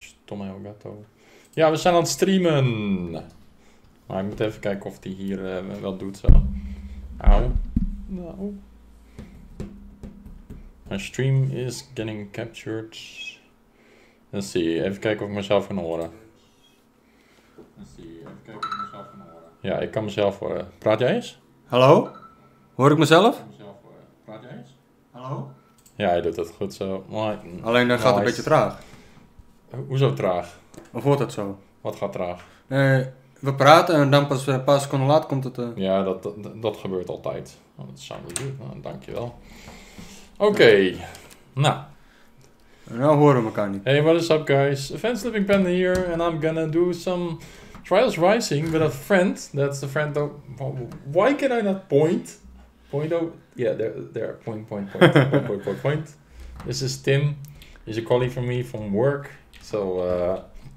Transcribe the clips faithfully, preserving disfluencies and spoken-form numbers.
Stomme Elgato. Ja, we zijn aan het streamen. Maar ik moet even kijken of die hier uh, wel doet zo. Auw. Nou. My stream is getting captured. Let's see. Even kijken of ik mezelf kan horen. Let's see. Even kijken of ik mezelf kan horen. Ja, ik kan mezelf horen. Praat jij eens? Hallo? Hoor ik mezelf? Ik kan mezelf horen. Praat jij eens? Hallo? Ja, hij doet het goed zo. Alleen dan gaat het een beetje traag. Hoezo traag? Of wordt het zo? Wat gaat traag? Nee, we praten en dan pas een paar seconden later komt het... Uh... Ja, dat, dat, dat gebeurt altijd. Oh, dat zou niet doen. Nou, dankjewel. Oké. Okay. Nou. Nou horen we elkaar niet. Hey, what is up guys? Advanced Living Panda here and I'm gonna do some Trials Rising with a friend. That's the friend of... Why can I not point? Point oh... Yeah, there, there. Point, point, point, point, point, point, point. This is Tim. He's a colleague from me from work. So, uh...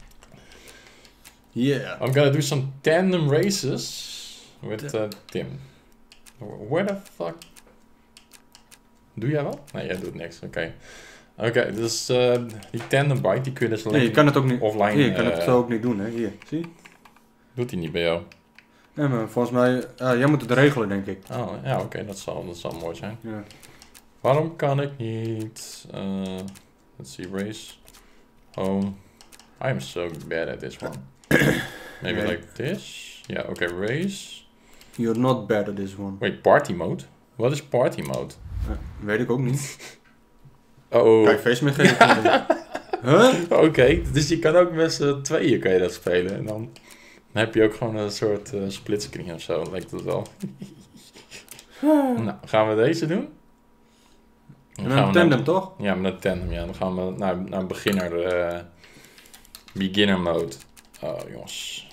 yeah. I'm gonna do some tandem races with uh, Tim. Where the fuck... Doe jij wel? Nee, jij doet niks. Oké. Okay. Oké, okay, dus uh, die tandem bike, die kun je dus alleen nee, je kan het ook niet, offline... Hier, je kan uh, het zo ook niet doen, hè. Hier, zie. Doet hij niet bij jou? Nee, maar volgens mij... Uh, jij moet het regelen, denk ik. Oh, ja, oké. Okay, dat, zal, dat zal mooi zijn. Ja. Waarom kan ik niet... Uh, let's see, race. Home. I am so bad at this one. Maybe nee. like this? Ja, yeah, oké, okay, race. You're not bad at this one. Wait, party mode? Wat is party mode? Ja, weet ik ook niet. Oh. Kan je face mee geven? Huh? Oké, okay, dus je kan ook met z'n tweeën kan je dat spelen. En dan, dan heb je ook gewoon een soort uh, splitscreen of zo, lijkt het wel. Nou, gaan we deze doen? Dan gaan we tandem, naar, toch? Ja, met een tandem, ja. Dan gaan we naar, naar beginner, uh, beginner mode. Oh, jongens.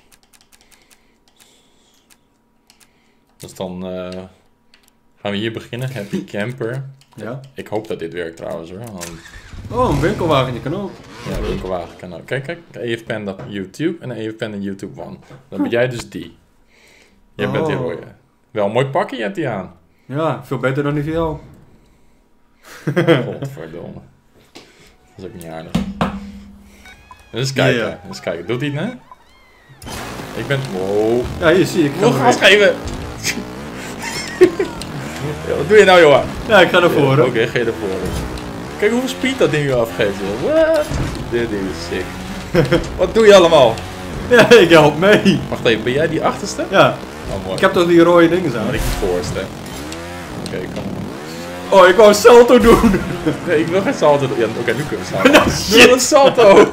Dus dan uh, gaan we hier beginnen. Happy Camper. Ja. Ik hoop dat dit werkt trouwens hoor. Want... Oh, een winkelwagentje kan ook. Ja, een winkelwagen kan ook. Kijk, kijk. A F Panda YouTube en A F Panda YouTube One. Dan ben jij dus die. Jij oh. bent die rode. Wel een mooi pakje je hebt die aan. Ja, veel beter dan die van jou. Godverdomme. Dat is ook niet aardig. Dus kijken. Yeah. Dus kijken. Doet hij het, hè? Ik ben... Wow. Ja, hier zie ik. Ik wil gas geven. Ja, wat doe je nou, jongen? Ja, ik ga ervoor. Oké, okay, ga je ervoor. Kijk hoeveel speed dat ding afgeeft. What? Dit ding is sick. Wat doe je allemaal? Ja, ik help mee. Wacht even, ben jij die achterste? Ja. Oh, mooi. Ik heb toch die rode dingen aan? Maar ik de voorste. Oké, okay, kom. Oh, ik wou een salto doen. Nee, ik wil geen salto doen. Ja, oké, okay, nu kunnen we salto. No, shit. Een salto. Oh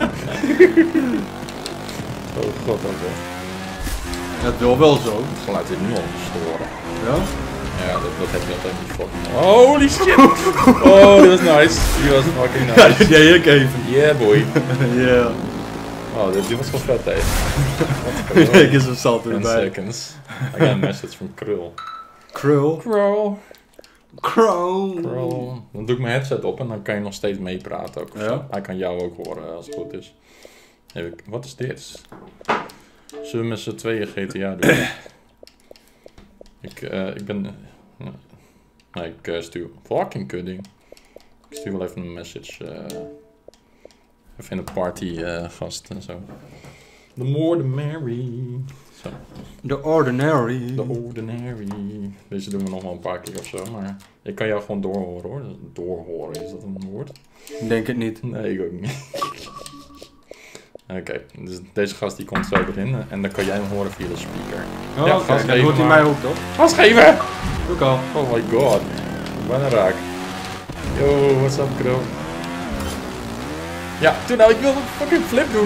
god, oh god. Het wil wel zo. Het geluid is nu al storen. Ja? Ja, dat, dat heb je altijd niet voor. Holy shit! Oh, dat was nice. Die was fucking nice. Ja, die deed ik even. Yeah, boy. Yeah. Oh, dit, dit was wel vet, hè. Kijk eens een salto ten erbij. seconds. I got a message from Krul. Krul? Krul. Krul. Krul. Dan doe ik mijn headset op en dan kan je nog steeds meepraten ook. Ja? Hij kan jou ook horen als het goed is. Even, wat is dit? Zullen we met z'n tweeën G T A doen? ik, uh, ik ben... Uh, nee, ik uh, stuur... Fucking kudding. Ik stuur wel even een message. Uh, even in een party uh, gast en zo. The more the merry. Zo. The ordinary. The ordinary. Deze doen we nog wel een paar keer of zo, maar... Ik kan jou gewoon doorhoren hoor. Doorhoren, is dat een woord? Denk het niet. Nee, ik ook niet. Oké, okay, dus deze gast die komt zo erin en dan kan jij hem horen via de speaker. Oh, ja, okay, dan hoort hij mij ook toch? Gas geven! Ook al. Oh my god. Bijna raak. Yo, what's up, bro? Ja, toen nou, ik wilde een fucking flip doen.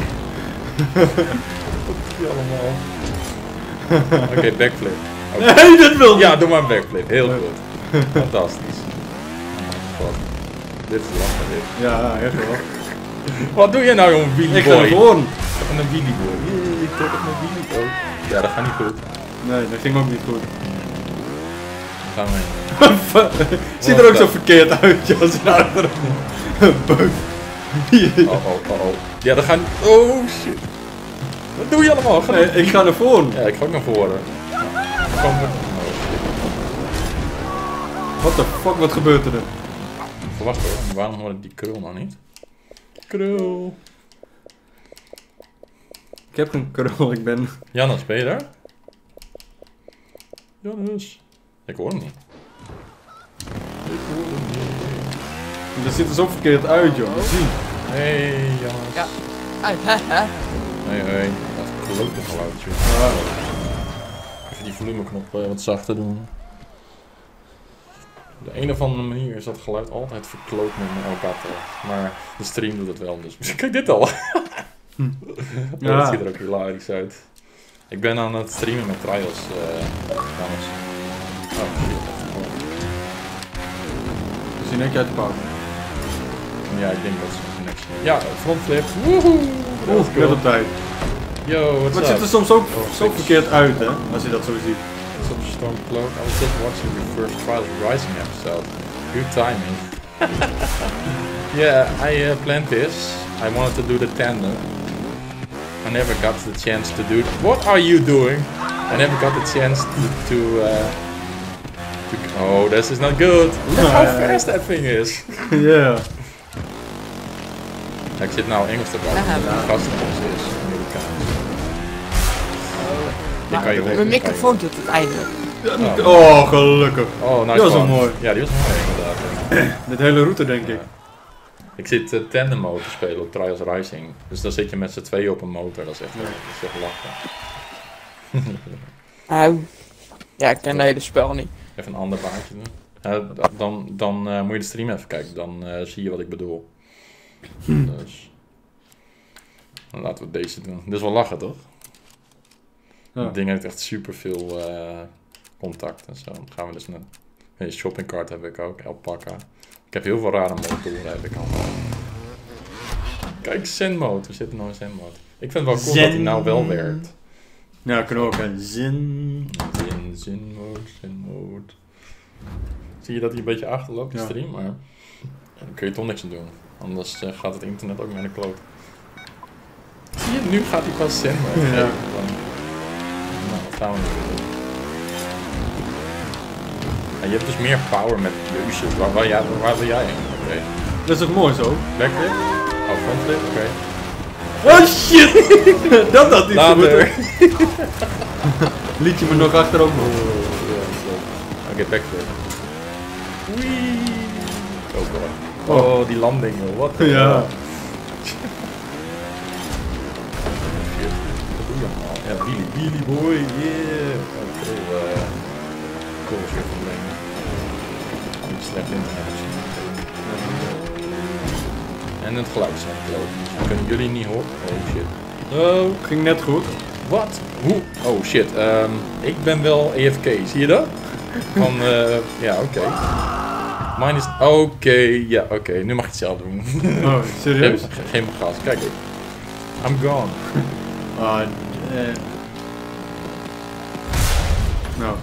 Wat doe je allemaal? Oké, okay, backflip. Okay. Nee, dat wil niet. Ja, doe maar een backflip. Heel goed. Fantastisch. Oh god. Dit is lachen, dit. Ja, echt wel. Wat doe je nou, jongen, wheelie ik boy? ga gewoon. Even een wheelie boy. Yeah, ik trek op mijn wheelie boy. Ja, dat gaat niet goed. Nee, dat ging ook niet goed. Gaan we heen. Ziet er ook zo verkeerd uit, als een achter een beuk. Oh, oh, oh, oh. Ja, dat gaat niet... Oh, shit. Wat doe je allemaal? Ga nee, ik ga naar voren. Ja, ik ga ook naar voren. Kom maar. What the fuck, wat gebeurt er? Wacht hoor, waarom hoor ik die krul nou niet? Krul. Ik heb geen krul, ik ben... Jannes, ben je daar? Jannes. Ik hoor hem niet. Ik hoor hem niet. Dat ziet er zo verkeerd uit, joh. Zie. Hey, Jannes. Ja. Ai, haha. Hey, hey. Dat is een klote geluidje. Ah. Even die volumeknop uh, wat zachter doen. Op de een of andere manier is dat geluid altijd verkloot met mijn Elgato. Maar de stream doet het wel, dus kijk dit al. Hm. Ja. Ja. Dat ziet er ook hilarisch uit. Ik ben aan het streamen met Trials, uh, dames. Oh shit, dat is mooi. We zien net uit de pauze. Ja, ik denk dat ze niks. Ja, frontflip. Woehoe! Dat Oeh, is net cool. op tijd. Yo, what's Maar het up? ziet er soms ook Oh, zo fix. verkeerd uit, hè? Als je dat zo ziet. What's up, Stormcloak? I was just watching your first Trials Rising episode. Good timing. Yeah, I uh, planned this. I wanted to do the tandem. I never got the chance to do it. What are you doing? I never got the chance to... to, uh, to oh, this is not good. Look how fast that thing is. Ja. Ja, ik zit nou Engels te bouwen. Ja, De maar- gast Engels is Amerikaans. Die kan je horen. Mijn microfoon doet het eindelijk. Oh. Oh, gelukkig. Oh, nice. Die was wel one. mooi. Ja, die was mooi inderdaad. Dit hele route, denk ik. Ik zit uh, tandem mode te spelen op Trials Rising. Dus dan zit je met z'n tweeën op een motor. Dat is echt, Ja. dat is echt lachen. Auw. Ja, ik ken het hele spel niet. Even een ander baantje doen. Uh, dan dan uh, moet je de stream even kijken. Dan uh, zie je wat ik bedoel. Dus. Dan laten we deze doen. Dit is wel lachen, toch? Ja. Het ding heeft echt super veel uh, contact en zo. Dan gaan we dus naar... Een shoppingcart heb ik ook. Alpaca. Ik heb heel veel rare motoren heb ik allemaal. Kijk, Zen mode. We zitten nog in Zen mode. Ik vind het wel cool Zen. dat hij nou wel werkt. Ja, we kunnen ook een zin. Zen, Zen mode, Zen mode. Zie je dat hij een beetje achterloopt, de Ja. stream? Maar dan kun je toch niks aan doen. Anders uh, gaat het internet ook naar de kloot. Zie je, nu gaat hij pas Zen mode. Ja. geven. Dan- Nou, wat gaan we nu doen? Ja, je hebt dus meer power met keuzes. Waar, waar, waar, waar wil jij heen? Oké. Dat is toch mooi zo? Backflip? Oh, frontflip? Oké. Oh shit! Dat had niet Later. gebeurd. Liet je me nog achter ook nog. Oké, backflip. Wee. Oh god. Oh. Oh, die landing, joh. Wat? Ja. Shit. Wat doe je allemaal? Ja, Billy, Billy boy, yeah. Oh, cool, uh, cool shit van brengen. Niet slecht internet misschien. En het geluid is echt kloot. Dan kunnen jullie niet horen. Oh shit. Oh, Ging net goed. wat? Hoe? Oh shit. Um, ik ben wel A F K. Zie je dat? Van, uh, ja, oké. Okay. Mine is... Oké, okay, ja, oké. Okay. Nu mag je het zelf doen. Oh, serieus? Geen, geen gas. Kijk. I'm gone. Ah, eh. Nou.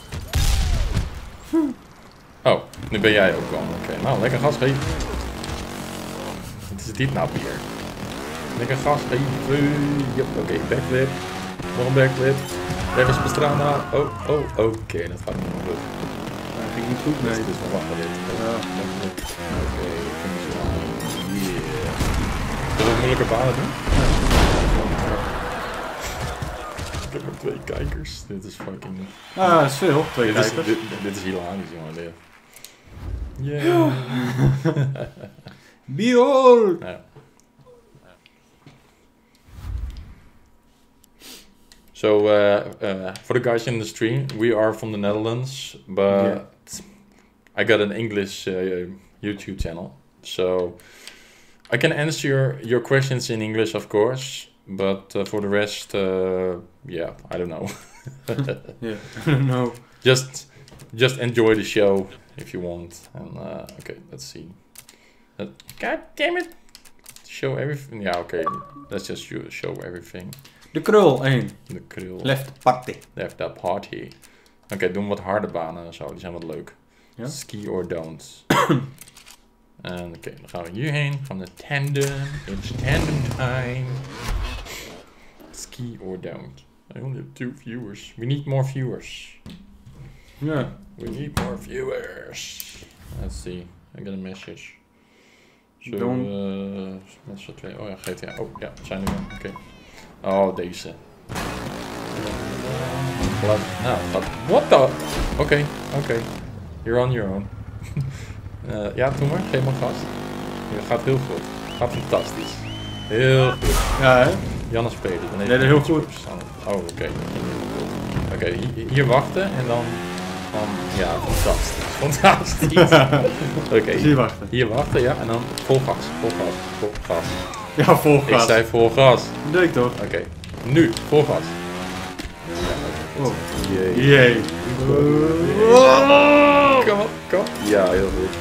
Oh, nu ben jij ook gone. Oké, okay. Nou, lekker gas geven. Wat is dit nou weer? Lekker gas geven. Yep, oké. Okay. Backflip. Nog een backflip. Rechts Pastrana. Oh, oh, oké. Okay. Dat gaat niet meer goed. Dat ging niet goed, nee. Dit is wel wachten dit. Ja. Oké, finish line. Yeah. Zullen we moeilijke banen doen? Ik heb maar twee kijkers. Dit is fucking... Ah, dat is veel. Twee Dit is, kijkers. dit, dit is hilarisch, jongen. Dit. Yeah. Behold! Ja. So, uh, uh, for the guys in the stream, we are from the Netherlands, but Yeah. I got an English uh, YouTube channel, so I can answer your, your questions in English, of course, but uh, for the rest, uh, yeah, I don't know. Yeah, I don't know. just, just enjoy the show if you want. And uh, okay, let's see. Uh, God damn it! Show everything. Yeah, okay. Let's just show show everything. De krul, één. De krul. Left party. Left that party. Oké, okay, doen wat harde banen en zo. Die zijn wat leuk. Ja? Ski or don'ts. En oké, okay, dan gaan we hierheen. Van de tandem. It's tandem time. Ski or don't. I only have two viewers. We need more viewers. Ja. We need more viewers. Let's see. I got a message. Zo, Don't. uh, met z'n twee. Oh ja, G T A. Oh ja, zijn er wel. Oké. Okay. Oh, deze. Nou, dat... What the... Oké, okay, oké. Okay. You're on your own. uh, ja, doe maar. Geef maar gas. Het gaat heel goed. Gaat fantastisch. Heel goed. Ja, hè? Janne spelen. Dan Nee, dat is heel goed. Oh, oké. Okay. Oké, okay, hier, hier wachten en dan... dan ja, fantastisch. Fantastisch. Oké, okay, hier wachten. Hier wachten, ja. En dan vol gas. Vol gas. Vol gas. Ja, vol gas. Ik zei vol gas. Dat deed ik toch? Oké, okay. Nu, vol gas. Ja, oh. Jee. Jee. Kom op, kom. Ja, heel goed.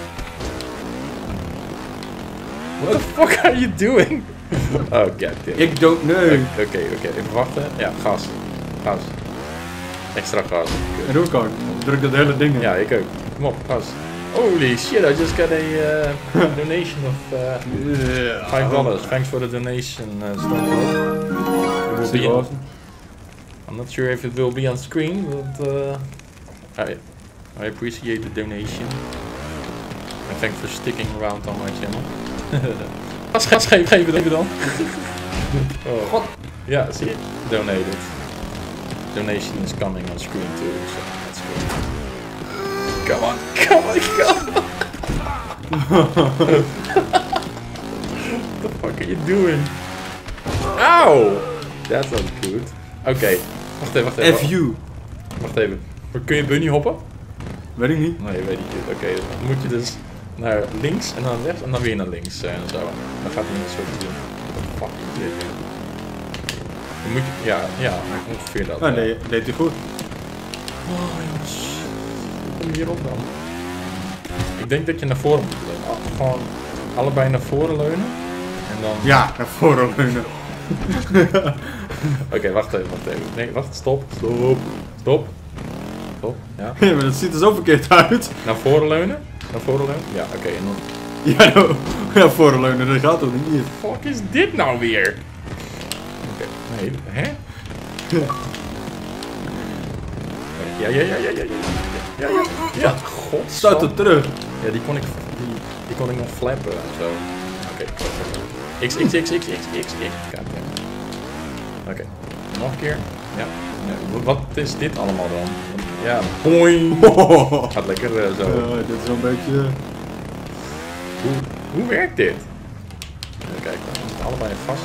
What the fuck are you doing? Oh, god damn. Ik don't know. Oké, oké, okay, okay. Even wachten. Ja, gas. Gas. Extra gas. En doe ik ook. Druk dat hele ding in. Ja, ik ook. Kom op, gas. Holy shit, I just got a uh, donation of uh, five dollars. Thanks for the donation, uh, Stormcloak. It will be in, I'm not sure if it will be on screen, but uh, I, I appreciate the donation. And thanks for sticking around on my channel. Gas, gas geven, geven even dan. Oh. God. Ja, zie je? Donated. Donation is coming on screen too, so that's good. Come on, come on, come on! What the fuck are you doing? Ow! That's not good. Oké, okay. wacht even, wacht even. F U. Wacht even. Kun je bunny hoppen? Weet ik niet. Nee, weet ik niet. Oké, okay, dan moet je dus naar links en dan rechts en dan weer naar links en zo. Dan gaat hij een soort doen. What the fuck is dit? Dan moet je, ja, ja, ongeveer dat. Ah, nee, deed hij goed. Oh jongens. Kom hierop dan. Ik denk dat je naar voren moet leunen. Oh, gewoon allebei naar voren leunen. En dan... Ja, naar voren leunen. Oké, okay, wacht even, wacht even. Nee, wacht, stop, stop, stop. Stop, ja. Ja, maar dat ziet er zo verkeerd uit. Naar voren leunen? Naar voren leunen? Ja, oké, okay, en dan... Ja, nou, naar voren leunen, dat gaat toch niet? Wat fuck is dit nou weer? Oké, okay. Nee, hè? Ja, ja, ja, ja, ja, ja, ja, ja, ja, god. Stoot het terug. Ja, die kon ik, die, die kon ik nog flappen en zo. Oké, okay. X, X, X, X, X, X, X. Oké, okay. Nog een keer. Ja. Nee, wat is dit allemaal dan? Ja, boing. Oh. Gaat lekker uh, zo. Ja, dit is zo'n beetje... Hoe, hoe werkt dit? Even kijken, we moeten allebei vast.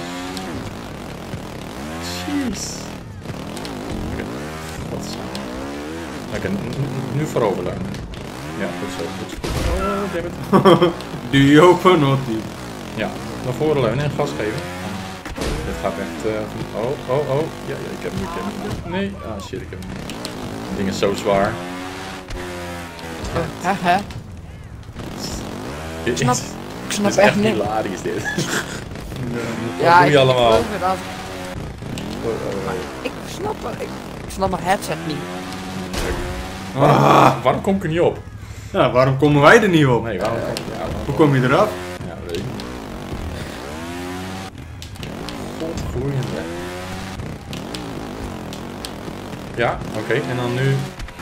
Jeez. Oké, wat is Oké, nu vooroverleunen. Ja, goed zo, goed zo. Oh, damn it. Do you open not die? Ja, naar voren leunen en gas geven. Dit gaat echt... Uh, oh, oh, oh. Ja, ja, ik heb hem, ik heb hem. Nee, ah shit, ik heb hem. Het ding is zo zwaar. Haha. Dit Ik snap, is, ik snap dit is echt echt niet. hilarisch dit. Ja, Wat doe ik je allemaal? geloof het als- Oh, oh, oh. Ik snap het. Ik, ik snap mijn headset niet. Waarom, Ah. waarom kom ik er niet op? Ja, waarom komen wij er niet op? Nee, waarom kom ja, waarom Hoe kom je eraf? Ja, weet ik niet. Godgroeiende. Ja, oké, okay. En dan nu...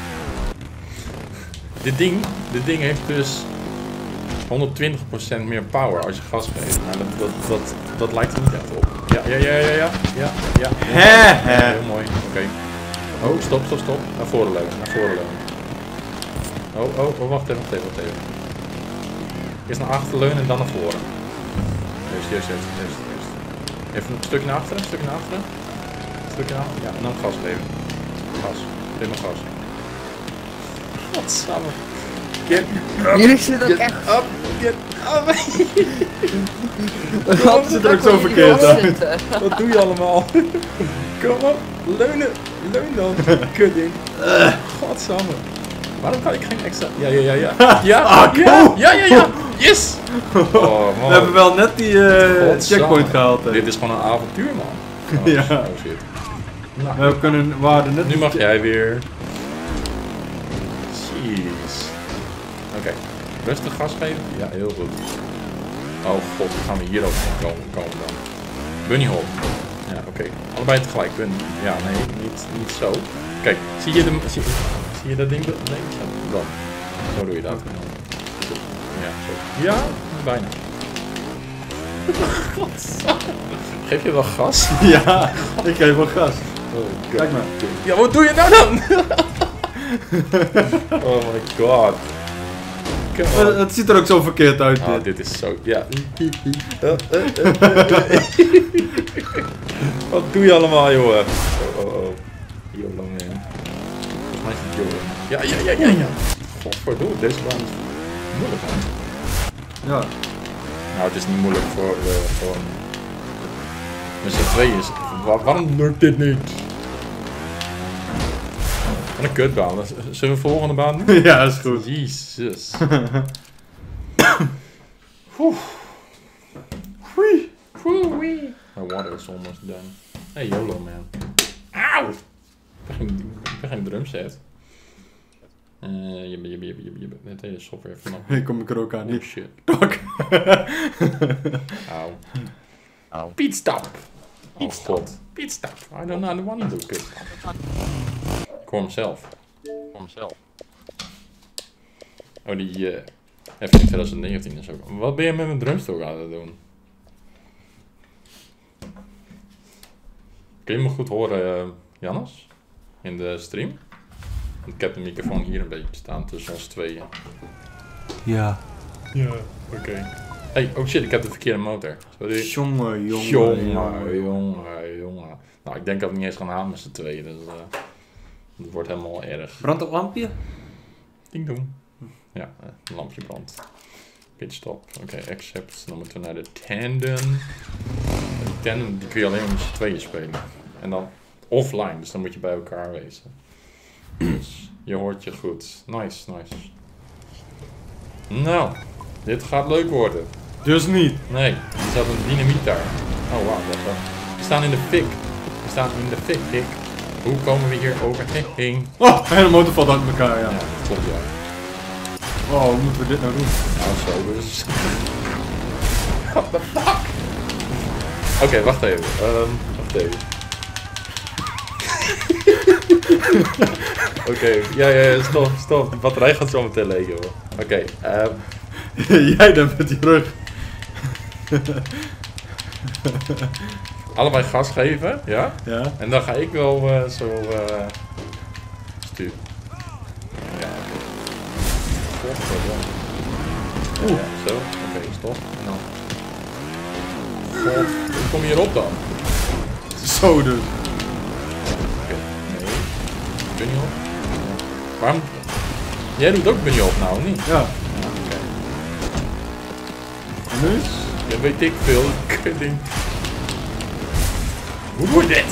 Dit ding, dit ding heeft dus honderdtwintig procent meer power als je gas geeft. Maar dat, dat, dat, dat lijkt er niet echt op. Ja, ja, ja, ja, ja, ja, ja. Hè, hè. Heel mooi, oké. Okay. Oh, stop, stop, stop. Naar voren leunen, naar voren leunen. Oh, oh, oh, wacht even, wacht even, wacht even. Eerst naar achter leunen en dan naar voren. Juist, juist, juist, juist, juist. Even een stukje naar achteren, een stukje naar achteren. Een stukje naar achteren, ja, en dan gas geven. Gas, geef maar gas. Wat samen. Get up, Jullie zitten ook get echt... up, get up. Wat ziet er ook zo verkeerd uit. Wat doe je allemaal? Kom op, leunen, leun dan. Kudding. Godsamme. Waarom kan ik geen extra... Ja, ja, ja, ja. Ja, Ah, ja, ja, ja, ja. Yes! Oh, man. We hebben wel net die uh, Godsamme. checkpoint gehaald. Hè. Dit is gewoon een avontuur, man. Oh, Ja. oh shit. Nou, We kunnen, we hadden net nu mag jij weer. Jeez. Oké, okay. Rustig gas geven? Ja, heel goed. Oh god, gaan we hier ook komen, komen dan. Bunny hop. Ja, oké. Okay. Allebei tegelijk. Bunny. Ja, nee, niet, niet zo. Kijk, zie je, de, zie, zie je dat ding? Nee, zo. Dan. Zo doe je dat. Ja, zo. Ja, bijna. Geef je wel gas? Ja, ik geef wel gas. Oh, Kijk maar. Ja, wat doe je nou dan? Oh my god. Uh, het ziet er ook zo verkeerd uit. Oh, dit. dit is zo... Ja. Wat doe je allemaal, jongen? Oh, oh, oh. YOLO, man. Volgens mij is het YOLO. Ja, ja, ja, ja, ja. Godverdomme, deze baan is moeilijk, man. Ja. Nou, het is niet moeilijk voor uh, gewoon... Met z'n tweeën is... Waar, waarom lukt dit niet? Wat een kutbaan. Zullen we de volgende baan doen? Ja, is goed. Jezus. Wee. Wee. My water is almost done. Hey, YOLO, man. Auw! Ik ben geen, ik ben geen drumset. Uh, jibbe, jibbe, jibbe, jibbe, jibbe. Het hele software vanaf. Ik kom ik er ook aan. Oh Niet. shit. Tok. Auw. Auw. Pitstop. Oh god. Pitstop. I don't know, I don't want to do pitstop. Ik hoor hem zelf. Voor mezelf. Oh, die... Uh, even in twintig negentien is ook. Wat ben je met mijn drumstok aan het doen? Kun je me goed horen, uh, Jannes? In de stream? Ik heb de microfoon hier een beetje staan tussen ons tweeën. Ja. Ja, oké. Okay. Hey, oh shit, ik heb de verkeerde motor. Sorry. Jongen, jongen, Jongen, jongen, jongen. Nou, ik denk dat we niet eens gaan halen met z'n tweeën, dus uh, het wordt helemaal erg. Brandt dat lampje? Ding doen. Ja, uh, een lampje brandt. Pitstop, oké, okay, accept. Dan moeten we naar de tandem. En die tandem die kun je alleen maar met z'n tweeën spelen. En dan offline, dus dan moet je bij elkaar wezen. Dus je hoort je goed. Nice, nice. Nou, dit gaat leuk worden. Dus niet. Nee, er zat een dynamiet daar. Oh wauw, dat is wel. We staan in de fik. We staan in de fik, fik. Hoe komen we hier overheen? Oh, en de motor valt uit elkaar, ja. Ja, dat klopt ja. Oh, hoe moeten we dit nou doen? Nou zo dus. What the fuck? Oké, okay, wacht even. Um, wacht even. Oké, okay, ja, ja, ja, stop, stop. De batterij gaat zo meteen leeg, hoor. Oké, okay, um. Jij dan met die rug. Allebei gas geven, ja? Ja. En dan ga ik wel uh, zo uh, sturen. Ja, oké. Okay. Oeh. Ja, zo. Oké, okay, stop. En dan. God, hoe kom je hierop dan? Zo dus. Oké, okay. Nee. Ben je op? Nee. Waarom? Jij doet ook ben je op nou, of niet? Ja. Ja, oké. Okay. En nu? Ja, weet ik veel. Ding. Hoe doe je dit?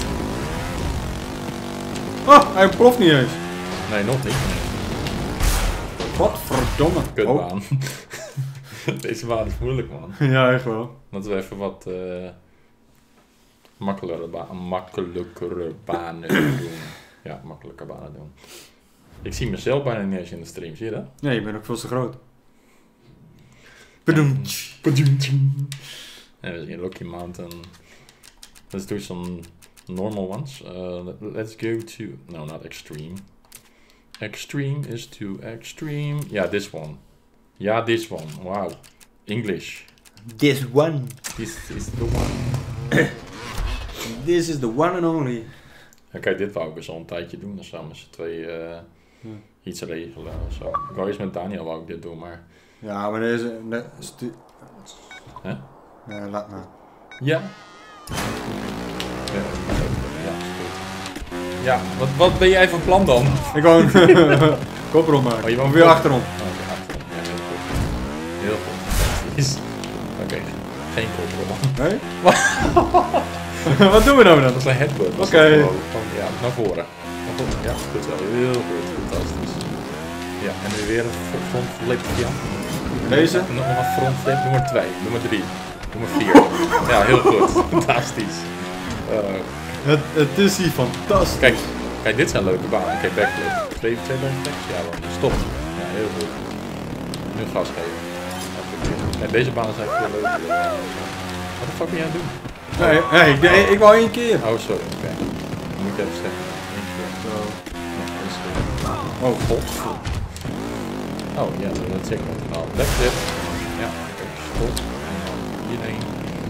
Oh, hij ploft niet eens. Nee, nog niet. Wat verdomme. Kutbaan. Oh. Deze baan is moeilijk, man. Ja, echt wel. Laten we even wat uh, makkelijkere, ba makkelijkere banen doen. Ja, makkelijke banen doen. Ik zie mezelf bijna niet eens in de stream, zie je dat? Nee, je bent ook veel te groot. Bedoem. En we zien Rocky Mountain. Let's do some normal ones. Uh, let's go to... No, not extreme. Extreme is too extreme. Yeah, this one. Yeah, this one. Wow. English. This one. This is the one. This is the one and only. Ja, kijk, dit wou ik dus al een tijdje doen. Dan samen met z'n twee uh, ja. iets regelen. Zo. Ik wou eens met Daniel wou ik dit doen, maar... Ja, maar deze... Ne, stu... Huh? Ja, laat maar. Ja. Ja, ja, goed. Ja, wat, wat ben jij van plan dan? Ik wou een kopperom maken. Oh, je wou weer kop... achterom. Oh, okay, achterom. Ja, heel goed. Heel goed. Oké, okay. Geen kopperom. Nee? Wat doen we nou dan? Dat is een headbutt. Oké. Okay. Ja, naar voren. Ja, goed zo. Heel goed. Fantastisch. Ja, en nu weer een frontflip. Ja. Deze? Nog een frontflip. Nummer twee. Nummer drie. Nummer vier. Ja, heel goed. Fantastisch. Uh, het, het is hier fantastisch. Kijk, kijk, dit zijn leuke banen. Oké, okay, backflip. Twee, twee backflips? Ja, dan stop. Ja, heel goed. Nu gas geven. Ja, deze banen zijn veel leuker. Wat de fuck ben jij aan het doen? Nee, nee ik, nee, ik wou één keer. Oh, sorry. Oké. Okay. Dan moet ik even zeggen. Eén keer. Zo. Ja, dat is goed. Oh, god. Oh, ja, dat check ik. Nou, backflip. Ja, oké, stop. En dan hierheen.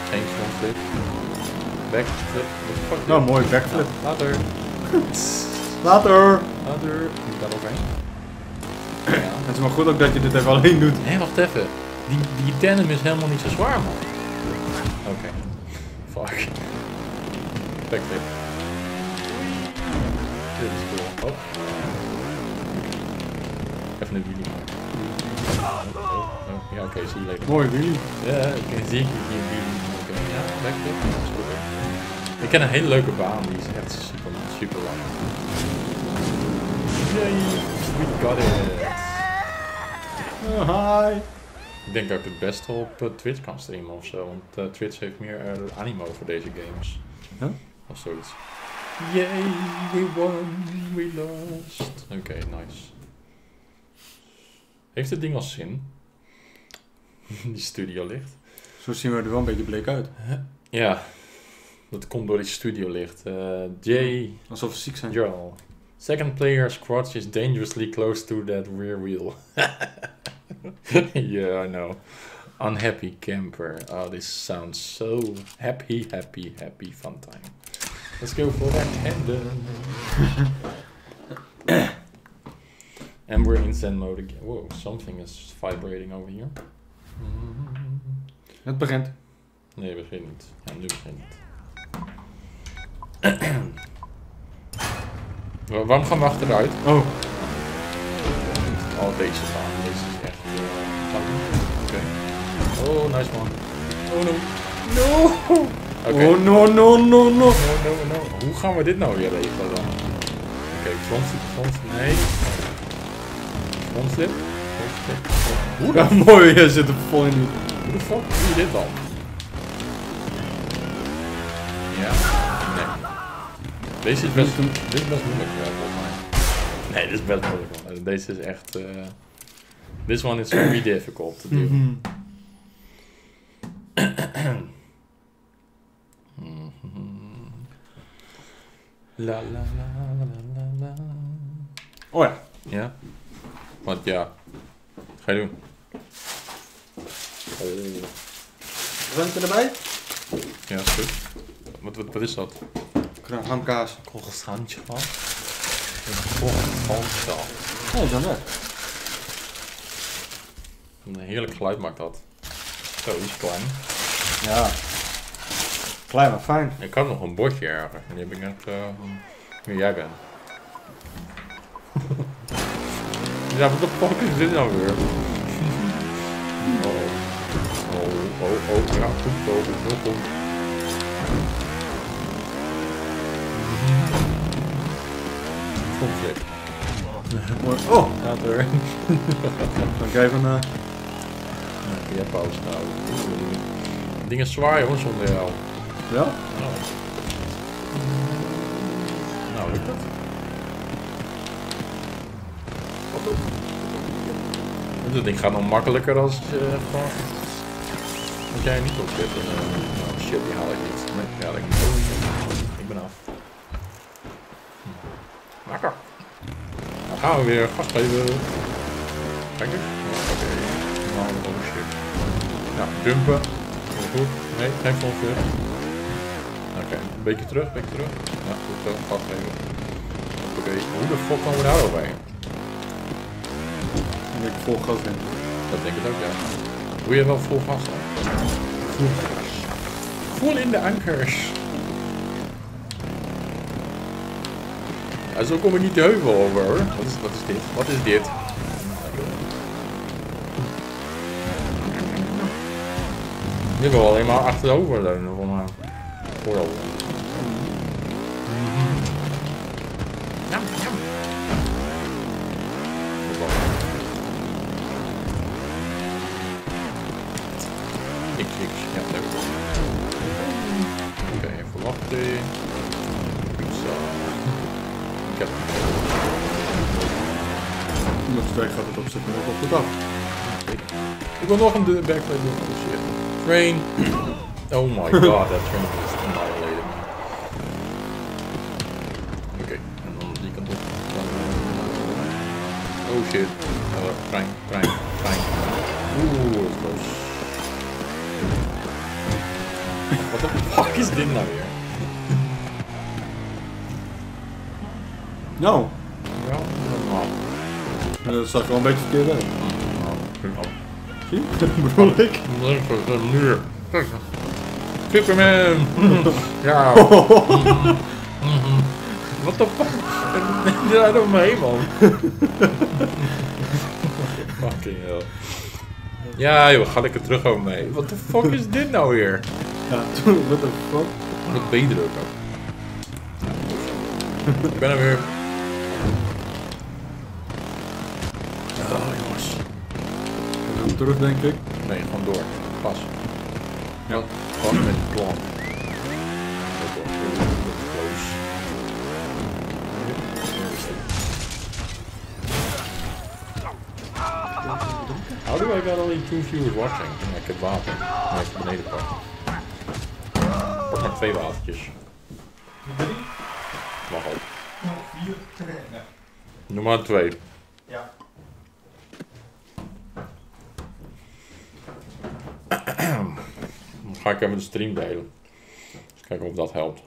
Geen frontflip. Backflip. What the fuck? Nou, mooi backflip. Ja, later. Later! Later. Moet ik daar overheen? Ja. Het is maar goed ook dat je dit even alleen doet. Hé, wacht even. Die, die tandem is helemaal niet zo zwaar, man. Oké. Okay. Fuck. Backflip. Dit is cool. Oh. Even een wheelie maken. Oh, oh, oh. Ja, oké, okay, zie je later. Mooi wheelie. Ja, ik zie ik hier een wheelie maken. Ja, backflip. Dat is goed. Ik ken een hele leuke baan, die is echt super, super lang. Yay, we got it. Oh, hi. Ik denk dat ik het best op uh, Twitch kan streamen ofzo, want uh, Twitch heeft meer uh, animo voor deze games. Huh? Of zoiets. Yay, we won, we lost. Oké, okay, nice. Heeft dit ding al zin? Die studio licht. Zo zien we er wel een beetje bleek uit. Ja, dat komt door die studio licht. Uh, Jay. Alsof we ziek zijn. Joel. Second player's crotch is dangerously close to that rear wheel. Yeah, I know. Unhappy camper. Oh, this sounds so happy, happy, happy fun time. Let's go for that tandem. And we're in zen mode again. Whoa, something is vibrating over here. Het begint. Nee, het begint niet. Ja, nu begint het. Wa- Waarom gaan we achteruit? Oh. Oh, deze baan. Deze is echt... Uh, Oké. Okay. Oh, nice man. Oh no. No! Okay. Oh no, no, no, no. No, no, no. Hoe gaan we dit nou weer regelen dan? Oké, okay, frontflip, frontflip. Nee. Frontflip. Frontflip. Hoe Ja, de, mooi, je zit er vol in. hoe de fuck doe je dit dan? Ja. Nee. Deze is best, dit is best moeilijk, ja, volgens mij. Nee, dit is best moeilijk, man. Deze is echt... Uh, this one is very difficult to do. Mm-hmm. La la la la la la. Oh ja. Ja? Wat ja? Wat ga je doen? Oh. Ruimte erbij? Ja, is goed. Wat, wat, wat is dat? Hamkaas. Croissantje van? Een croissantje. Oh, dan weg. Een heerlijk geluid maakt dat. Zo, die is klein. Ja. Klein maar fijn. Ik had nog een bordje ergens. En die heb ik net... Uh, nu jij bent. Ja, wat de fuck is dit nou weer? Oh, oh, oh, oh, ja, goed, zo, heel goed. Frontflip. Mooi. Oh! Gaat er. Dan krijg je een... Uh... Ja, pauze houden. Ding is zwaar jongens zonder jou. Ja? Nou, nou lukt dat? Wat ook? Dit ding gaat nog makkelijker als uh, gewoon... Als jij niet op zit. Uh, nou shit, die haal ik niet. Nee, die haal ik niet. Ik ben af. Hm. Lekker. Dan gaan we weer gas geven. Kijk eens. Ja, oké. Okay. Nou, oh shit. Ja, dumpen. Heel goed. Nee, geen volgende. Oké, okay. Een beetje terug, een beetje terug. Ja, goed zo. Gas geven. Oké, okay. Hoe de fuck komen we daar overheen? Dan ben ik vol gas in. Dat denk ik ook, ja. Doe je wel vol gas dan? Vol gas. Vol in de ankers. Ja, zo kom ik niet de heuvel over hoor. Wat is, wat is dit? Wat is dit? Je wil alleen maar achterover leunen voor mij. Voorover. Jam, jam. X, X, ja, leuk. Oké, okay, even wachten. Pizza. Ik heb Nog twee gaat het opzetten nog op de dag. Ik wil nog een backflip doen. Oh shit. Train. Oh my god, that train is annihilated. Oké, okay, en dan die kant op. Oh shit. Uh, trein, trein, trein. Oeh, dat is close. Wat de fuck is dit nou weer? Nou, Ja, normaal. dat zag wel een beetje verkeerd uit. Nou, Zie je? Dat bedoel ik. een muur. Superman! Ja. Wat de fuck? Dit draait over me heen, man. Fucking hell. Ja joh, ga lekker terug over me heen. Wat de fuck is dit nou weer? Ja, toen, what the fuck? Wat ben je er ook op? Ik ben er weer. Oh jongens. We gaan terug, denk ik. Nee, gewoon door. Pas. Ja, gewoon met die plan. How do I got only two viewers watching? Ja, ik heb water. Nee, ik heb beneden pak. Pak maar twee watertjes. Drie? Mag ook. Vier? Nee. Noem maar twee. Ja. Dan ga ik even de stream delen. Dus kijken of dat helpt.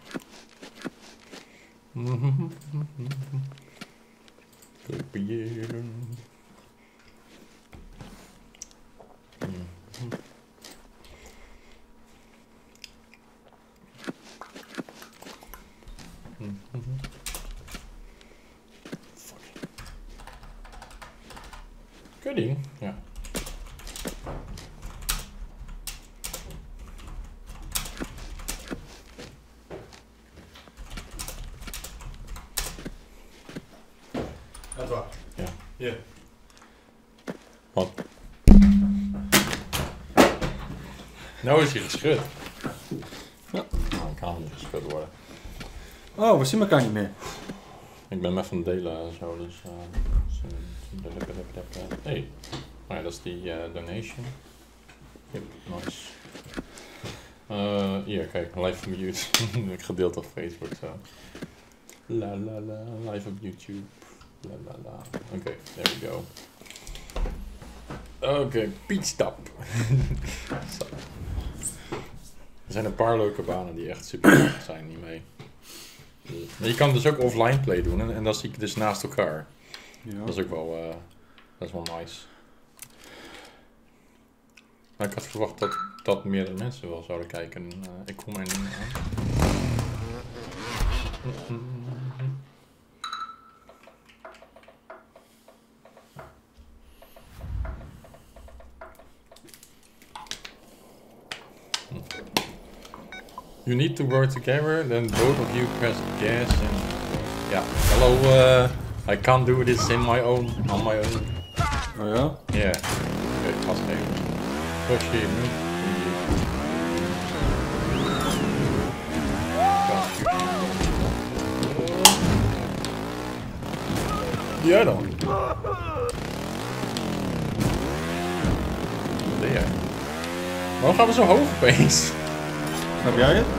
Kopiëren. Kudding, ja. Dat waar. Ja. Hier. Wat? Nou is hij geschud. Ja. Nou, ik kan niet geschud worden. Oh, we zien elkaar niet meer. Ik ben hem even aan het delen en zo, dus... Uh, hey. Oh ja, dat is die uh, donation. Yep, nice. Uh, hier, kijk, live op YouTube. Ik gedeeld op Facebook zo. La la la, live op YouTube. La la la. Oké, okay, there we go. Oké, okay, pitstop. Er zijn een paar leuke banen die echt super zijn hiermee. Maar je kan dus ook offline play doen en, en dan zie ik dus naast elkaar. Ja. Dat is ook wel, uh, dat is wel nice. Maar ik had verwacht dat, dat meerdere mensen wel zouden kijken. Uh, ik kom er niet aan. You need to work together, then both of you press gas and... Yeah, hello, uh, I can't do this in my own, on my own. Oh ja? Ja, yeah. Oké, gas geven. Push je nu. Ja dan. Wat deed jij? Waarom gaan we zo hoog opeens? Snap jij het?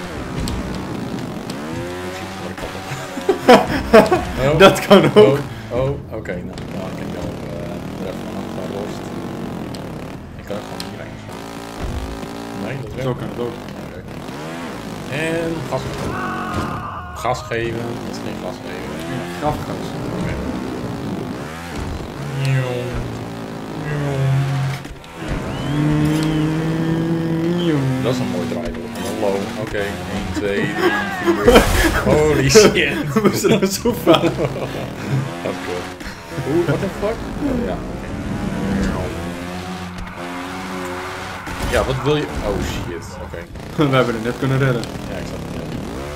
Oh, Dat kan ook. Oh, oh oké. Okay. Nou, nou, ik kan jou uh, er even vanaf uh, los. Ik kan ook gewoon hierheen zo. Nee, dat werkt. Zo kan het ook. Okay. En gas geven. Gas geven. Dat is geen gas geven. Ja, grafgas. Oké. Okay. Dat is een mooi draaiboek. Hallo. Oké. Okay. één, twee, drie, vier. Holy shit. We zijn er zo vaak. Dat is cool. Oeh, what the fuck? Oh, ja, oké. Okay. Ja, wat wil je? Oh shit, oké. Okay. We hebben het net kunnen redden. Ja, ik zat het net.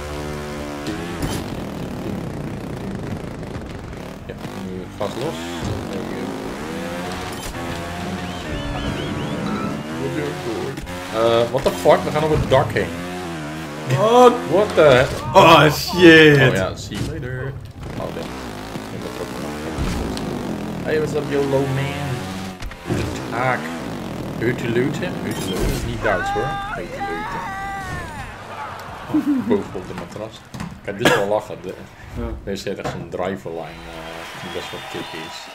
Ja, nu gas los. Uh, what the fuck? We gaan over het dak heen. What? What the? Oh shit. Oh ja, see you later. Oh damn. Hey, what's up, YOLO man? De taak. Euteluten? Euteluten is niet Duits hoor. Euteluten. Oh, bovenop de matras. Kijk, dit is wel lachen. De, Ja. deze heeft echt zo'n driverline uh, die best wel kick is.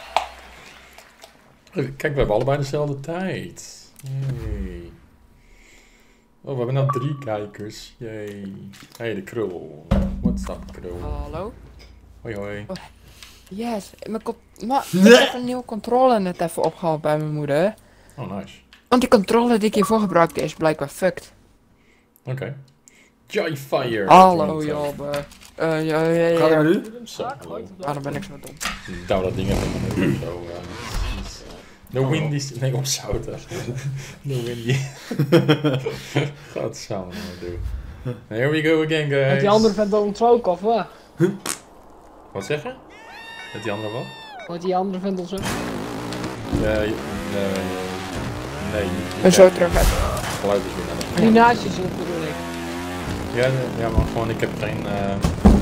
Kijk, we hebben allebei dezelfde tijd. Yay. Oh, we hebben nou drie kijkers. Yay. Hey, de krul. What's up, krul? Hallo? Hoi, hoi. Yes, mijn con- maar ik heb een nieuwe controller net even opgehaald bij mijn moeder. Oh, nice. Want die controller die ik hiervoor gebruikte is blijkbaar fucked. Oké. Okay. Joy Fire. Hallo Jobbe. Eh, ja, ja, ja. Ga maar nu? Zo. Waarom ben ik zo dom? Nou, dat ding even maar even zo. Uh, de windy... Nee, opzouten. De windy. Gaat samen doen. Here we go again, guys. Met die andere vent ons ook, of wat? Wat zeg je? Met die andere wat? Met die andere vent ons ook? Ja, nee. Nee. En zo terug uit. Geluid is weer naar Die naast je zit bedoel ik. Ja, nee, ja, maar gewoon, ik heb geen... Uh...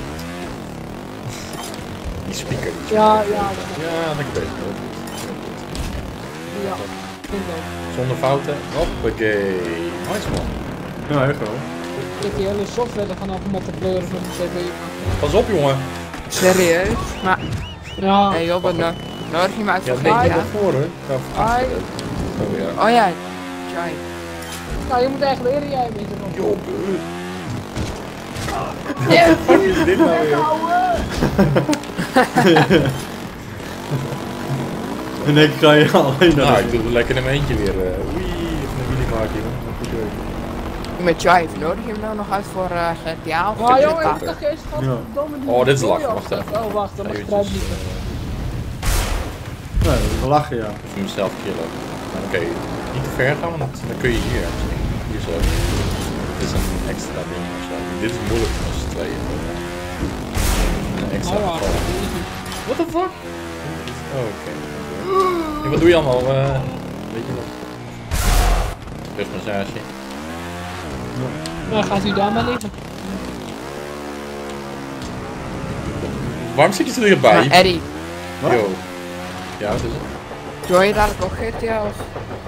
die speaker. Die Ja, speaker. ja. Ja, dat ik weet het. Ja, vind ik ook. Zonder fouten. Hoppakee. Nice man. Ja, echt wel. Ik heb die hele software er vanaf moeten pleuren van de C P U. Pas op, jongen. Serieus? Maar, Ja. hé hey, Jobbe, nou, nodig je me uit Ja, voor nee, G T A? naar voren. Ja, of Ai. achter. Oh ja. Oh ja, Jai. Nou, je moet echt leren jij weet het nog. Job. Wat is dit nou weer? En ik ga je alleen naar Nou, ik doe het lekker in mijn eentje weer. Uh, Oei, even een minimaakje. Met Jai, nodig je me nou nog uit voor uh, G T A of Maar G T A? jongen, ik dacht eerst van Ja. domme die Oh, dit is dooi lachen, wacht afzet. even. Oh, wacht, dan Eventjes, begrijp ik niet. uh, Ja, dat is gelachen, ja. even mezelf killen. Oké, okay, niet te ver gaan, want dan kun je hier misschien. Hier zo. Het is een extra ding of zo. Dit is moeilijk met z'n tweeën. Een extra Oh, geval. wacht. What the fuck? Oh, oké. Okay. Wat doe je allemaal? Uh, weet je wat? Rustmassage. Nou, gaat u daar maar liggen. Waarom zit je zo dichtbij? Maar Eddie, Wat? Yo. Ja, wat is het? doe je dadelijk ook G T A of?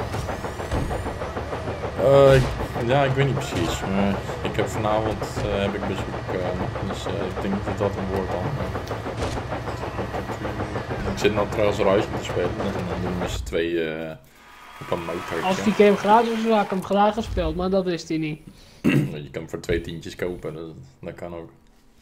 Uh, ja, ik weet niet precies. Maar ik heb vanavond uh, heb ik bezoek uh, nog, dus uh, ik denk dat dat een woord dan. Ik zit nou trouwens Rise te spelen en dan doen we met z'n twee uh, op een motortje. Als die game gratis was, had ik hem graag gespeeld, maar dat wist hij niet. Je kan hem voor twee tientjes kopen, dat, dat kan ook.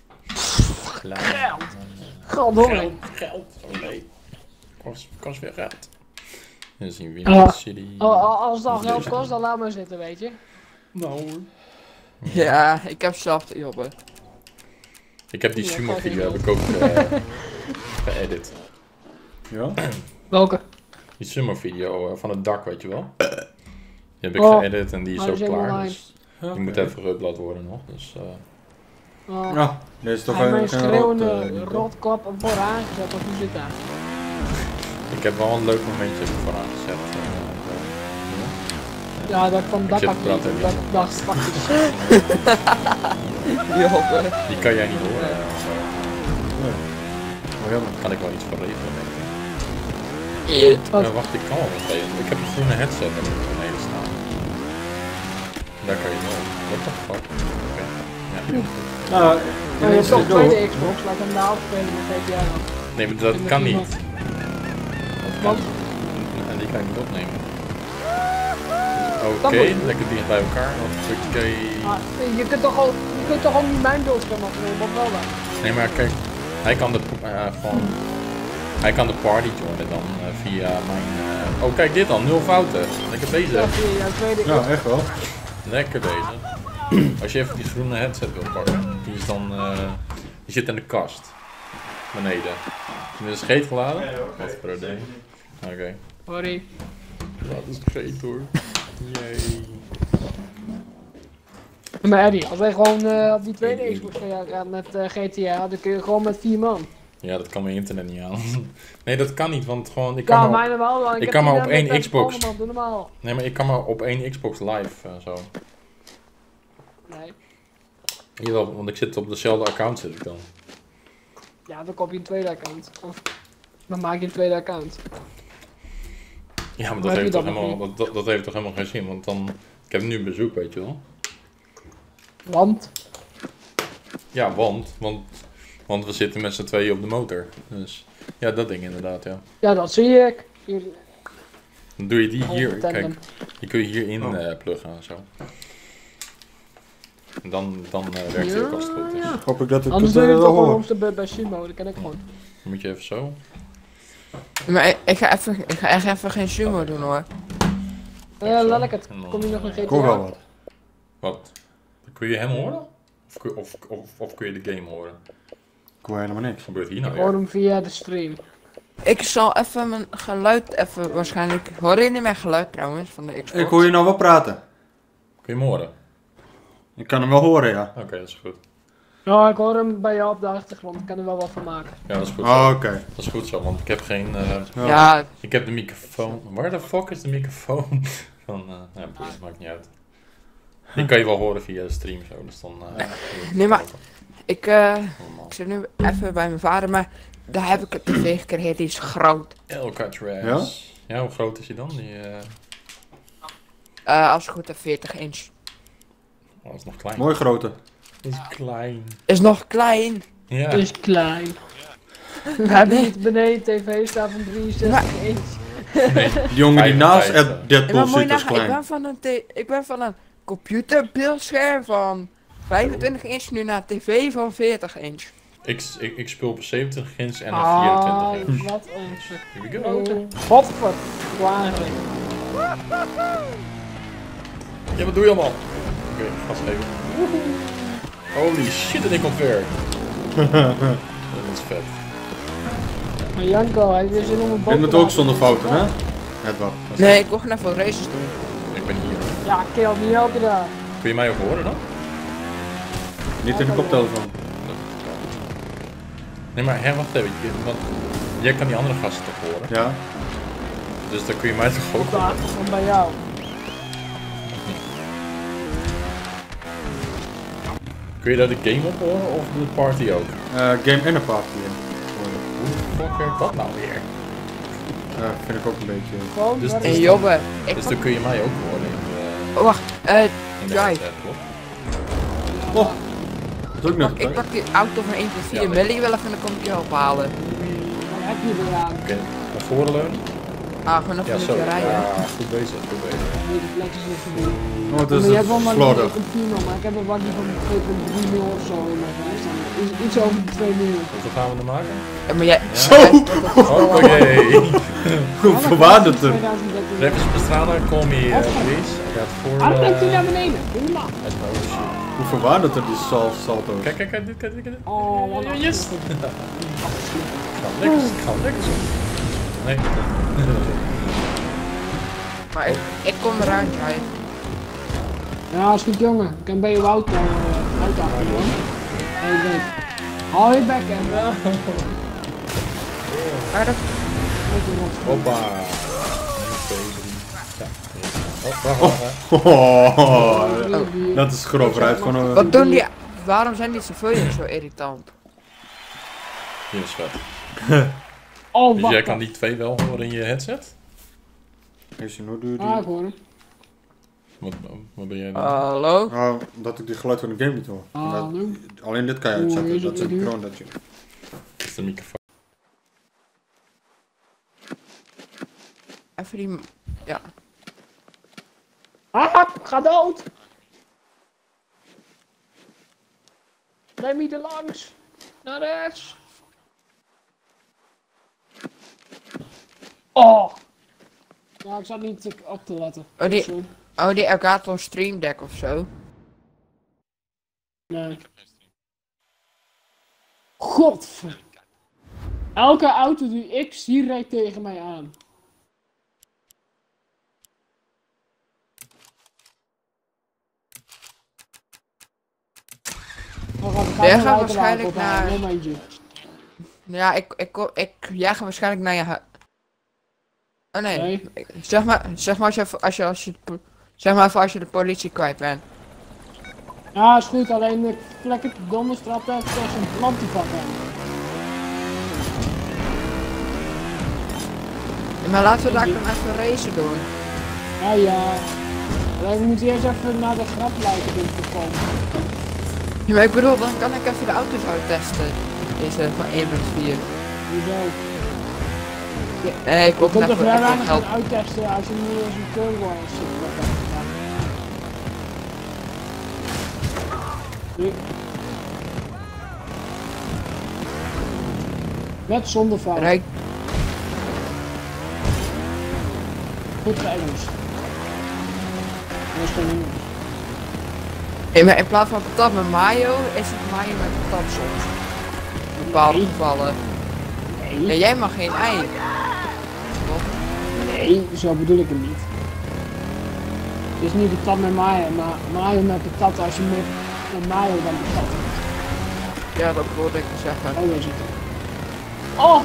Geld! God, hoor. Geld, geld. Oh nee. Kost, kost weer geld. Dan zien we Ah. in City. Oh, als het al geld kost, dan laat maar zitten, weet je. Nou. Ja, ik heb zelf de Jobbe. Ik heb die Ja, sumo gaat video niet heb ik ook uh, geëdit. Ja? Welke? Die sumo video uh, van het dak, weet je wel. Die heb ik Oh. geëdit en die is Maar ook die is helemaal klaar. online. Dus die moet even geüpload worden nog. Dus, uh, Oh. Ja, dit is toch Hij heeft een mijn geen schreeuwende rot, eh, rotklap vooraan gezet, of hoe zit dat? ik heb wel een leuk momentje vooraan gezet. Uh, Ja, dat kwam dat zit pak te praten, niet. ja. Dat dacht pak ik. Jobbe. die kan jij niet horen. Uh, zo. Nee. Oh, jammer. Kan ik wel iets van regelen, denk ik. Wat? Ja, wacht, ik kan wel wat regelen. Ik heb een groene headset en ik beneden staan. Daar kan je wel. What the fuck? Oké. Ja. Nou, Maar je hebt toch ik een tweede door. Xbox, laat hem daar spelen met G T A. Nee, maar dat kan niet. Want En die kan ik niet opnemen. Oké, Dat moet je. lekker dicht bij elkaar. Oké. ah, je kunt toch al, je kunt toch al niet mijn beeldscherm afnemen, of wel dan? Nee, maar kijk, hij kan de, uh, gewoon, hij kan de party joinen dan uh, via mijn... Uh, oh, kijk dit dan, nul fouten. Lekker Ja, bezig. via jouw tweede Ja, echt wel. Lekker bezig. Als je even die groene headset wil pakken, die is dan, uh, die zit in de kast. Beneden. Is de scheet geladen? Wat voor een ding. Oké. Sorry. Dat is de scheet hoor. Yay. Maar Eddie, als wij gewoon uh, op die tweede Xbox gaan met uh, G T A, dan kun je gewoon met vier man. Ja, dat kan mijn internet niet aan. Nee, dat kan niet, want gewoon, ik Ja, kan maar, mijne wel. Dan. ik heb kan maar die op net één met Xbox. allemaal, Doe normaal. nee, maar ik kan maar op één Xbox live uh, zo. Nee. Jawel, want ik zit op dezelfde account zit ik dan. Ja, dan koop je een tweede account. Of dan maak je een tweede account. Ja, maar Maar dat heb heeft, je toch dat nog helemaal, dat, dat, dat heeft toch helemaal geen zin, want dan... Ik heb nu een bezoek, weet je wel. Want? Ja, want, want, want we zitten met z'n tweeën op de motor. Dus ja, dat ding inderdaad, ja. Ja, dat zie ik. Hier, Dan doe je die hier, Halve tandem. kijk. Die kun je hierin Oh. uh, pluggen en zo. En dan, dan uh, werkt hij ook als het goed is. Ja. Hoop ik dat ik Anders het doe je uh, het toch wel gewoon hoor. op de bij, bij Sumo, dat kan ik gewoon. Dan moet je even zo. Maar ik, ik ga even, ik ga echt even geen sumo doen hoor. Eh, zo. laat ik het. En dan- Kom je nog een G T A? Ik hoor wel wat. Wat? Kun je hem horen? Of, kun- of, of, of kun je de game horen? Ik hoor helemaal niks. Wat gebeurt hier Ik nou hoor weer? hem via de stream. Ik zal even mijn geluid even waarschijnlijk... Horen jullie mijn geluid trouwens van de Xbox? Ik hoor je nou wel praten. Kun je hem horen? Ik kan hem wel horen, ja. Oké, dat is goed. Nou, ik hoor hem bij jou op de achtergrond. Ik kan er wel wat van maken. Ja, dat is goed Oh, zo. oké. Dat is goed zo, want ik heb geen... eh, Ja. Ja, ik heb de microfoon... Waar de fuck is de microfoon? Van, eh ja, boeien, maakt niet uit. Die kan je wel horen via de stream zo, dus dan... eh, Nee, maar- ik, eh, Normaal. ik zit nu even bij mijn vader, maar daar heb ik het tv gekregen, die is groot. Alcatraz. Ja? Ja, hoe groot is hij dan? Die, eh Eh, als het goed is veertig inch. oh, dat is nog klein. Mooi grote. Dat is klein. Is nog klein. Ja. Het is klein. We hebben niet beneden tv staan van drieënzestig inch. Nee. Die jongen die naast vijfenvijftig. Ed- Ja, Deadpool maar moet je zit is nagaan, ik klein. ben van een, t- ik ben van een computerbeeldscherm van vijfentwintig inch nu naar tv van veertig inch. Ik, ik, ik speel op zevenentwintig inch en een Ah, vierentwintig inch. wat een stuk. Here we go. Oh, Godver. Kwaailijk. Ja, wat doe je allemaal? Oké, gas geven. Holy shit, en ik kom ver. Dat is vet. Maar Janko, hij heeft weer zin om een Ik boot ben het te ook maken. zonder fouten, hè? Edward. Nee, ik wil gewoon even wat races doen. Ik ben hier. Ja, kill, niet helpen daar. Kun je mij ook horen dan? Niet in de koptelefoon. Nee, maar hè, wacht even. je- Want jij kan die andere gasten toch horen? Ja? Dus dan kun je mij toch ook Op de horen? achtergrond bij jou. Kun je daar de game op horen of de party ook? Uh, game en een party. hè. Hoe de fuck werkt dat nou weer? Ja, vind ik ook een beetje. Gewoon, Dus- waar En is- Jobbe, ik Dus pak- dan kun je mij ook horen in de, oh, wacht, eh, in de Jai. headset, klopt? Oh! Dat is ook net pak, ik op pak die auto van één komma vier milli wel even en dan kom ik je ophalen. Wat heb je weer aan? Oké, naar voren leunen? Ah, gewoon even Ja, een zo. beetje rijden. Ja, goed bezig, goed bezig. Hier de flexes is gebeurd. Oh, het Maar is je hebt wel maar slordig. een computer, maar ik heb een wakkie van twee komma drie mil of zo in mijn lijst staan. Iets, iets over de twee mil. Hoeveel gaan we er maken? Ja, maar jij... Zo! Hoppakee! Hoe verwaardigt het? Rappers bestralen, call me uh, please. I got four... Ah, dan uh, trekt hij naar beneden. Doe hem maar. at my own shit. Hoe verwaardigt het die sal salto's? Kijk, kijk, kijk, dit, kijk, dit, kijk. dit. Oh, wat een Yes! Kan lekker, kan lekker zo. Nee. Maar ik, ik kom eruit rijden. Ja, is goed jongen. Ik kan bij je auto uh, uitdagen hoor. Hé, hey, weet. Hou je bek en wel. Maar dat... Hoppa. Ja. Oh, wacht, wacht, wacht. Oh, dat is grof eruit. Gewoon een... Wat doen die... Waarom zijn die civilians zo irritant? Hier is vet. Oh, Dus wacht. jij kan die twee wel horen in je headset? Is je nou doe Ah, ik die... hoor hem. Wat, wat ben jij dan? Hallo? Oh, dat ik die geluid van de game niet hoor. Ah, Dat- nu. alleen dit kan je Hoe uitzetten. is Dat het is een nu? microfoon dat je... Dat is de microfoon. Even die... Ja. Ah, ga dood. Remy er langs. Naar rechts. Oh. Ja, ik zat niet op te letten. Oh, die- Sorry. Oh, die Elgato Stream Deck of zo. Nee. Godver. Elke auto die ik zie rijdt tegen mij aan. Oh, gaat- gaat Jij een gaat rijke waarschijnlijk wapen ophalen, naar- momentje. Ja, ik, ik, ko- ik, jij gaat waarschijnlijk naar je hu- Oh nee. Nee. Ik- Zeg maar, zeg maar als je, als je, als je, de po- zeg maar even als je de politie kwijt bent. Ja, is goed, alleen ik vlek het donderstrap uit zoals een plantenpak aan. Ja, maar laten we daar dan even racen doen. Ja, ja. Alleen we moeten eerst even naar de graplijken te komen. Ja, maar ik bedoel, dan kan ik even de auto's uittesten. Deze van één punt vier. Hoezo? Nee, ik Je wil kunt even, er ik vrij wil weinig help. gaan uittesten als je nu eens een turbo zit. Nu. Met zonder fout. Rijk. Goed geëdeld. Dat is dan niet. Nee, maar in plaats van patat met mayo, is het mayo met patat soms. In bepaalde Nee. gevallen. Nee. Ja, jij mag geen ei. Nee, zo bedoel ik het niet. Het is niet patat met mayo, maar mayo met patat als je met, met mayo dan patat. Ja, dat wilde ik zeggen. Oh, is het. Oh!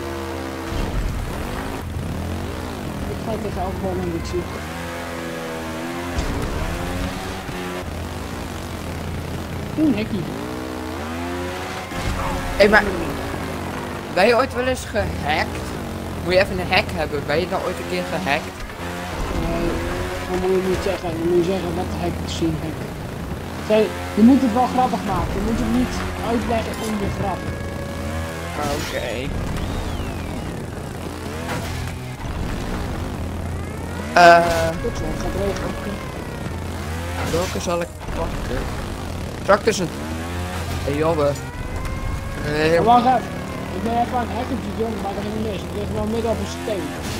Ik ga tegen alcohol en ik zie. Oeh, hekkie. Hé, maar ben je ooit wel eens gehackt? Moet je even een hack hebben. Ben je dan ooit een keer gehackt? Nee, dat moet je niet zeggen. Dan moet je zeggen wat de hek zien hacken. Zeg, je moet het wel grappig maken. Je moet het niet uitleggen in de grap. Oké. Eh, Goed zo, het gaat regenen. welke zal ik pakken? Straks een... Hé, hey, Jobbe. Nee, Maar wacht even. Ik ben even aan het hekkertje jongen, maar dat is niet mis. Ik lig wel midden op een steen.